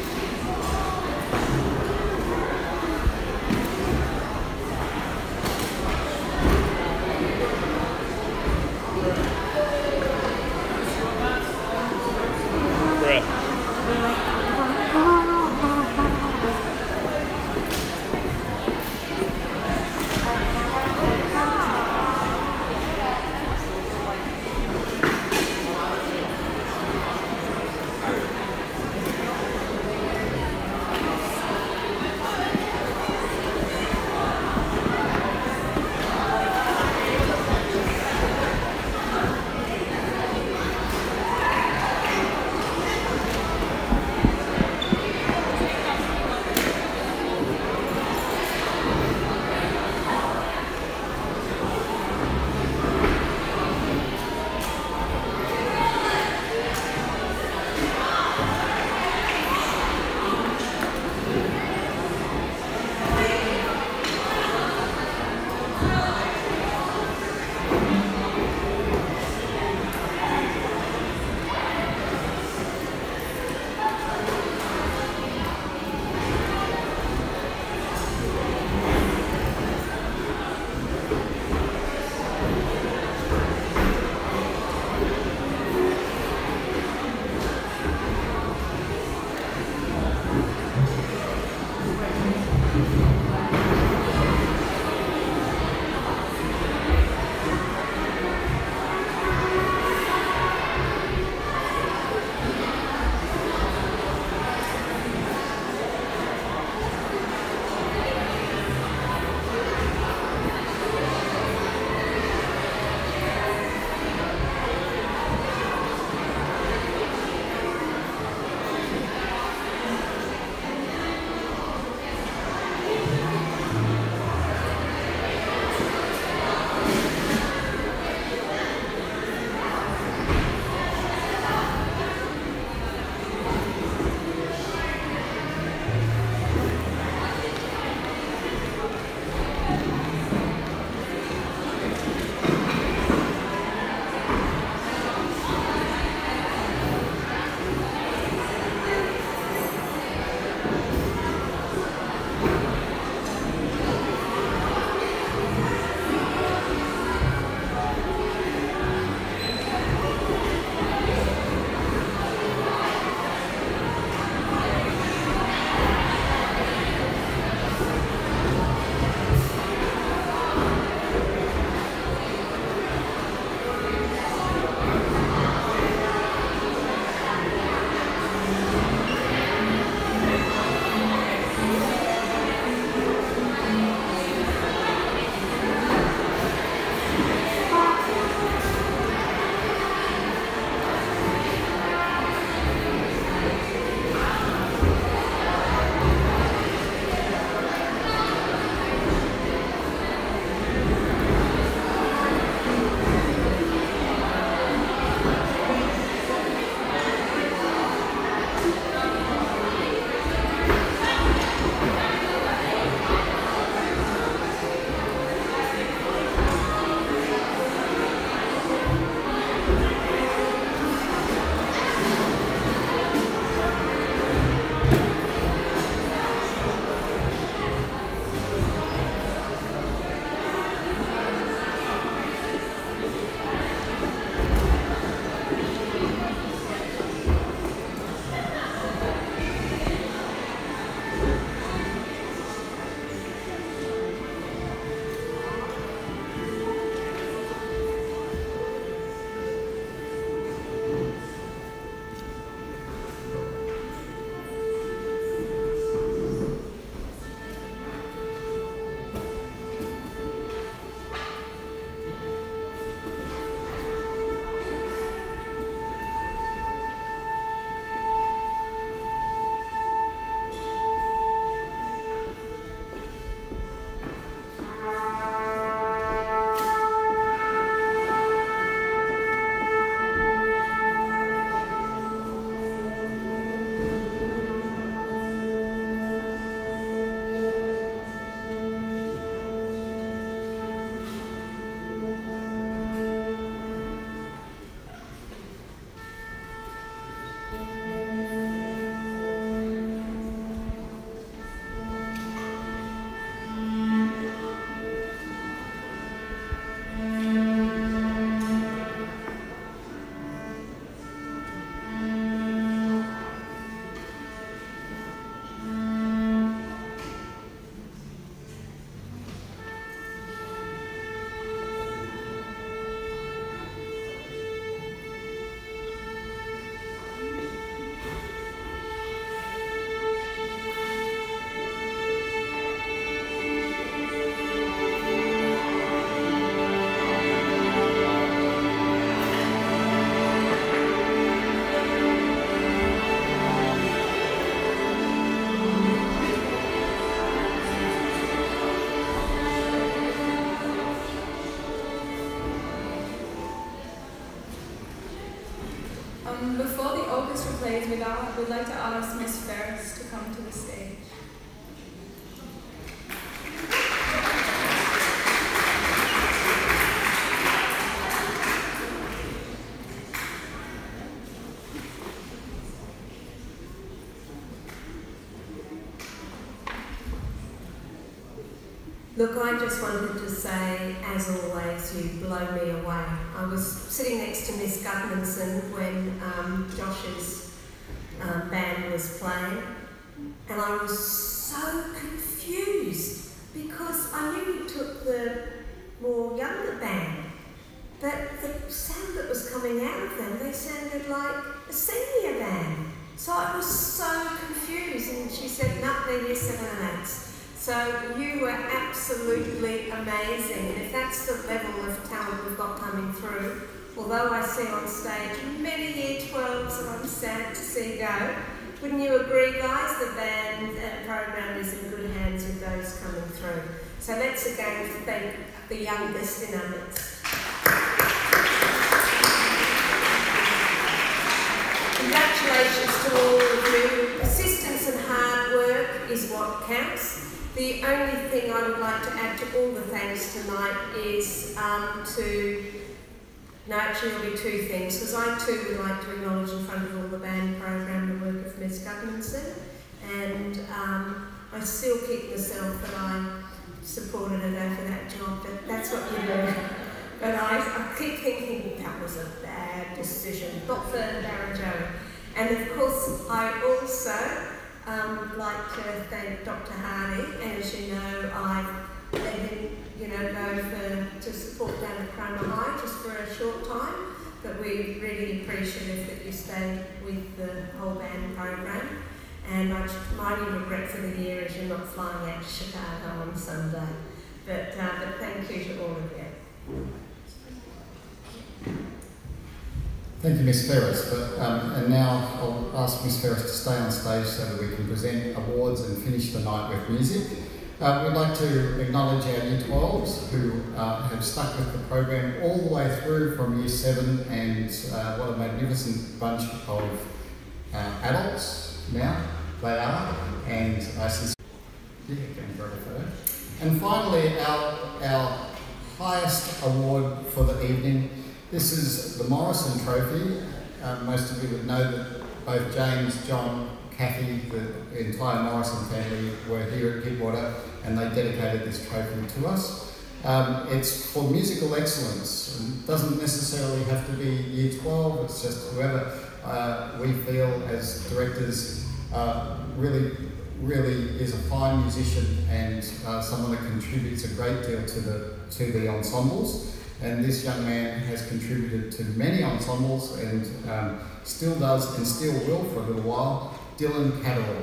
Before the orchestra plays, we'd like to ask Miss Ferris to come to the stage. Look, I just wanted to say, as always, you blow me away. I was sitting next to Miss Gudmundson when Josh's band was playing, and I was so confused because I knew you took the more younger band, but the sound that was coming out of them, they sounded like a senior band. So I was so confused, and she said, no, they're year 7 and 8s. So you were absolutely amazing, and if that's the level of talent we've got coming through, although I see on stage many year 12s that I'm sad to see go, wouldn't you agree, guys? The band and program is in good hands with those coming through. So let's again thank the youngest in our midst. Congratulations to all of you. Persistence and hard work is what counts. The only thing I would like to add to all the thanks tonight is actually there'll be two things, because I too would like to acknowledge in front of all the band program the work of Ms. Gudmundson, and I still kick myself that I supported her for that job, but that's what you do. But I keep thinking that was a bad decision, not for Darren Joey. And of course, I also like to thank Dr. Hardy, and as you know, I let him, go to support down at Cromer High just for a short time, but we're really appreciative that you stayed with the whole band program. And my only regret for the year is you're not flying out to Chicago on Sunday. But thank you to all of you. Thank you, Miss Ferris. And now I'll ask Miss Ferris to stay on stage so that we can present awards and finish the night with music. We'd like to acknowledge our Year 12s who have stuck with the program all the way through from Year 7, and what a magnificent bunch of adults now they are. And I sincerely getting very photo. And finally, our highest award for the evening. This is the Morrison Trophy. Most of you would know that both James, John, Kathy, the entire Morrison family were here at Pittwater, and they dedicated this trophy to us. It's for musical excellence. It doesn't necessarily have to be Year 12, it's just whoever we feel as directors really is a fine musician and someone that contributes a great deal to the ensembles. And this young man has contributed to many ensembles and still does and still will for a little while. Dylan Catterall.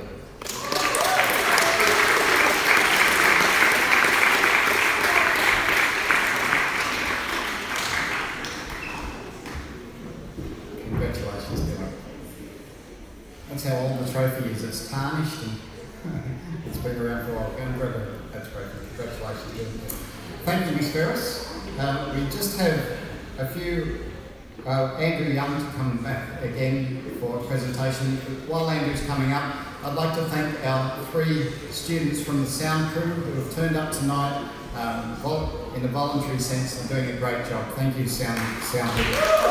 Congratulations, Dylan. That's how old the trophy is. It's tarnished and it's been around for a while. That's great. Congratulations, Dylan. Thank you, Miss Ferris. We just have a few, Andrew Young to come back again for a presentation. While Andrew's coming up, I'd like to thank our 3 students from the sound crew who have turned up tonight in a voluntary sense and doing a great job. Thank you, sound people.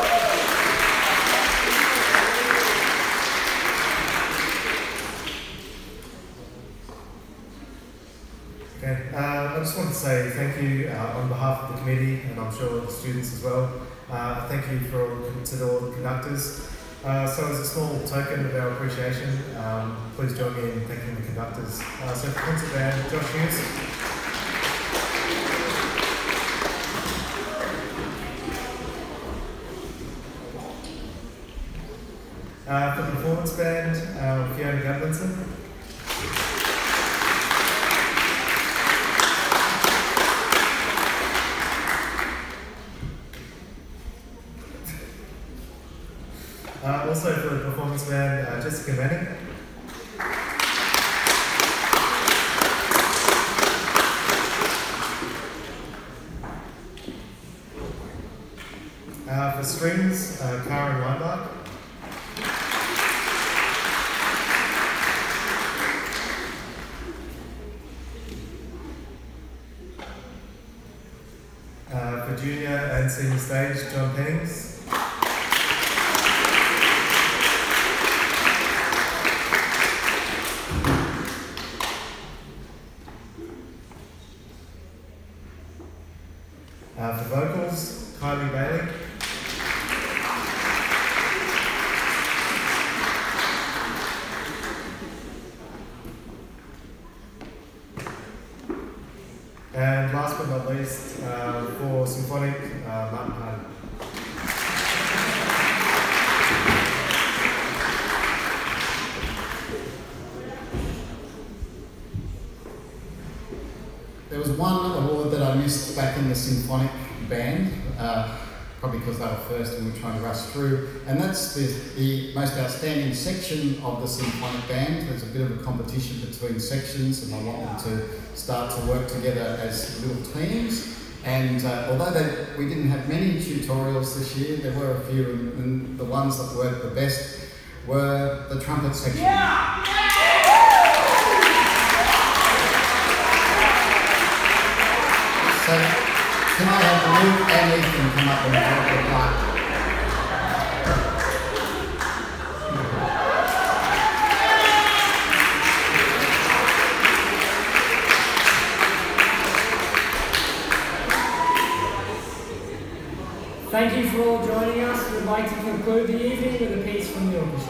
Okay, I just want to say thank you on behalf of the committee, and I'm sure the students as well. Thank you to all the conductors. So as a small token of our appreciation, please join me in thanking the conductors. So for concert band, Josh Hughes. For the performance band, Fiona Gudlinson. Also for the performance band, Jessica Manning. For strings, Karen Weinbach. For junior and senior stage, John Pennings. For vocals, Kylie Bailey. And last but not least, for symphonic, Martin Hardy. There was one award that I missed back in the symphonic band, probably because they were first and we're trying to rush through, and that's the most outstanding section of the symphonic band. There's a bit of a competition between sections, and I want them to start to work together as little teams. And although we didn't have many tutorials this year, there were a few, and the ones that worked the best were the trumpet section. Yeah! So, can I have Luke and Ethan come up and help the part? Thank you for all joining us. We'd like to conclude the evening with a piece from the orchestra.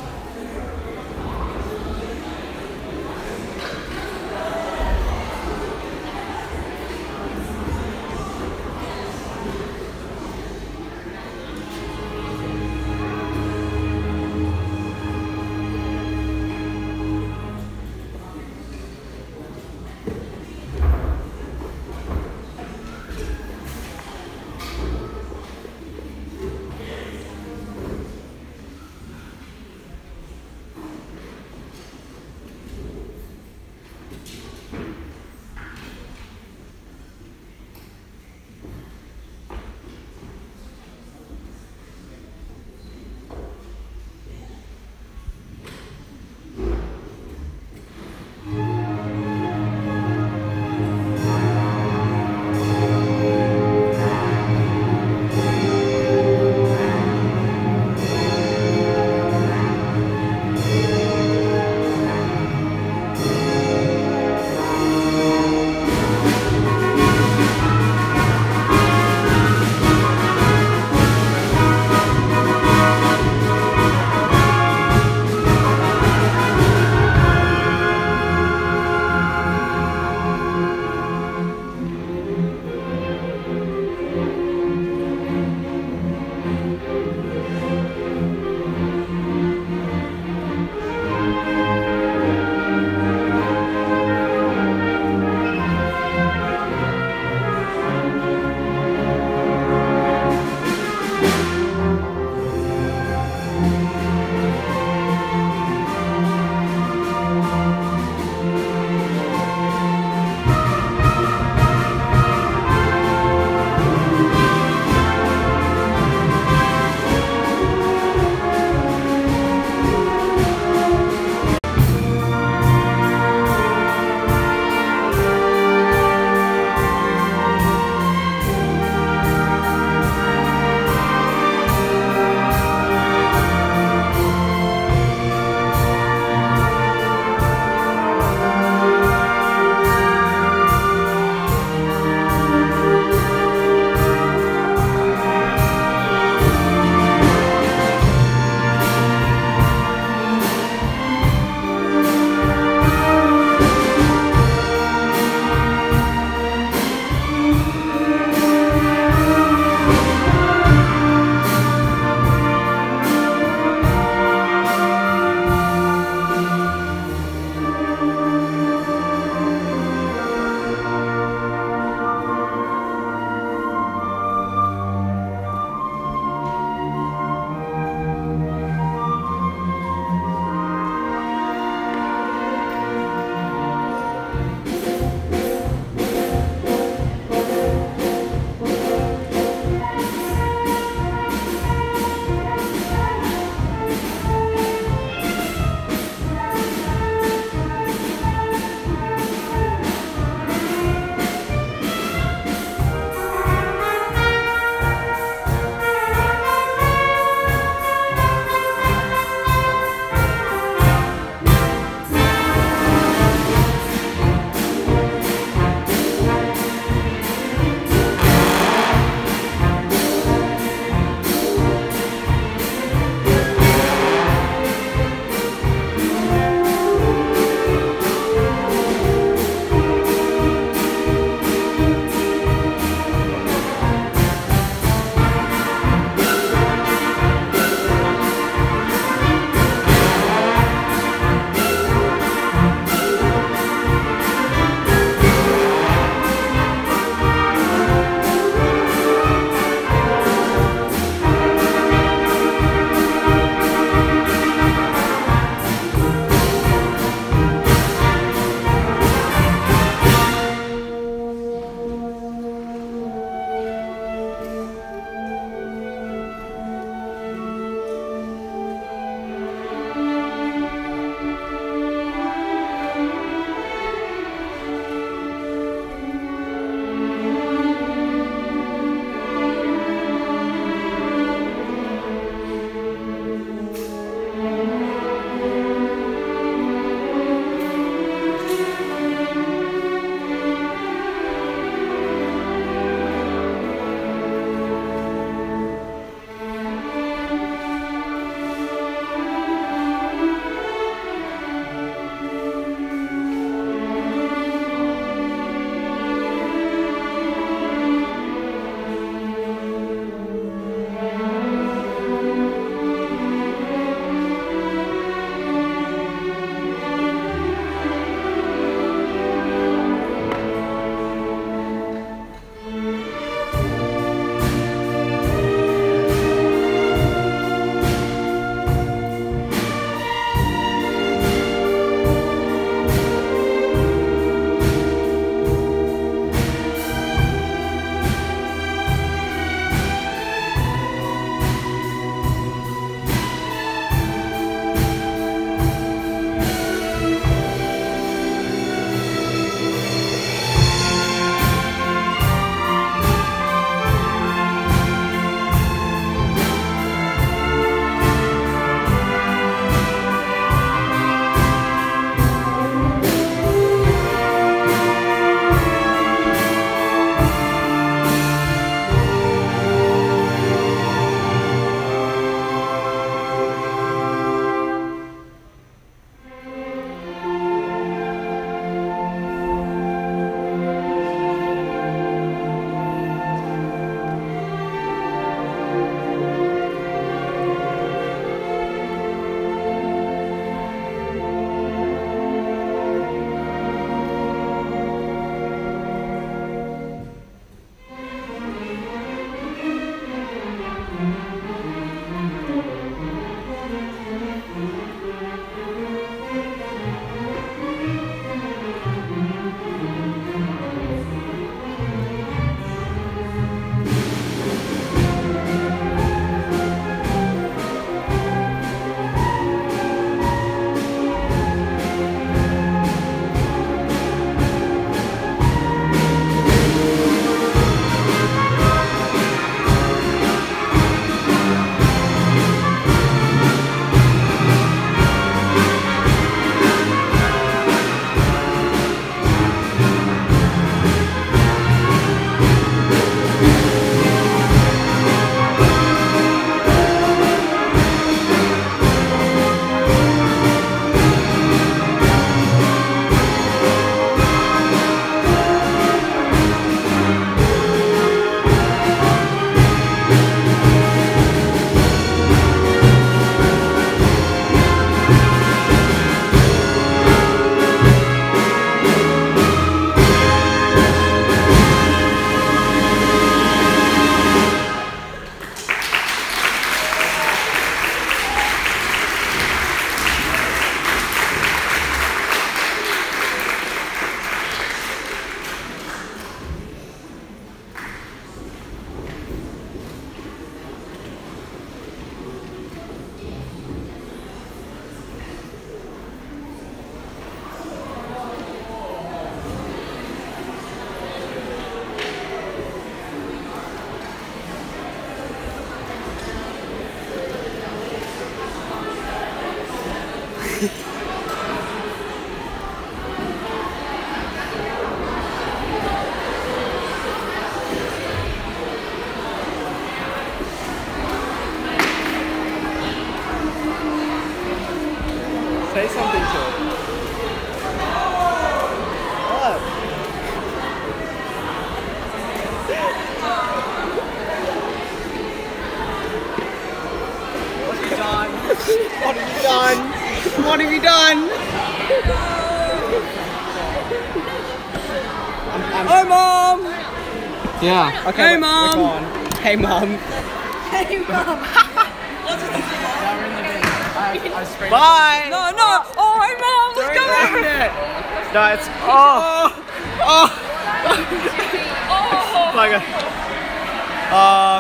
say something to him. What have you done? What have you done? What have you done? Oh, Mom! Yeah. Okay. Hey, Mom! Hey, Mom! Hey, Mom! Bye! No, no! Oh, hey, Mom! Let's go out! No, it's... Oh! Oh! Oh!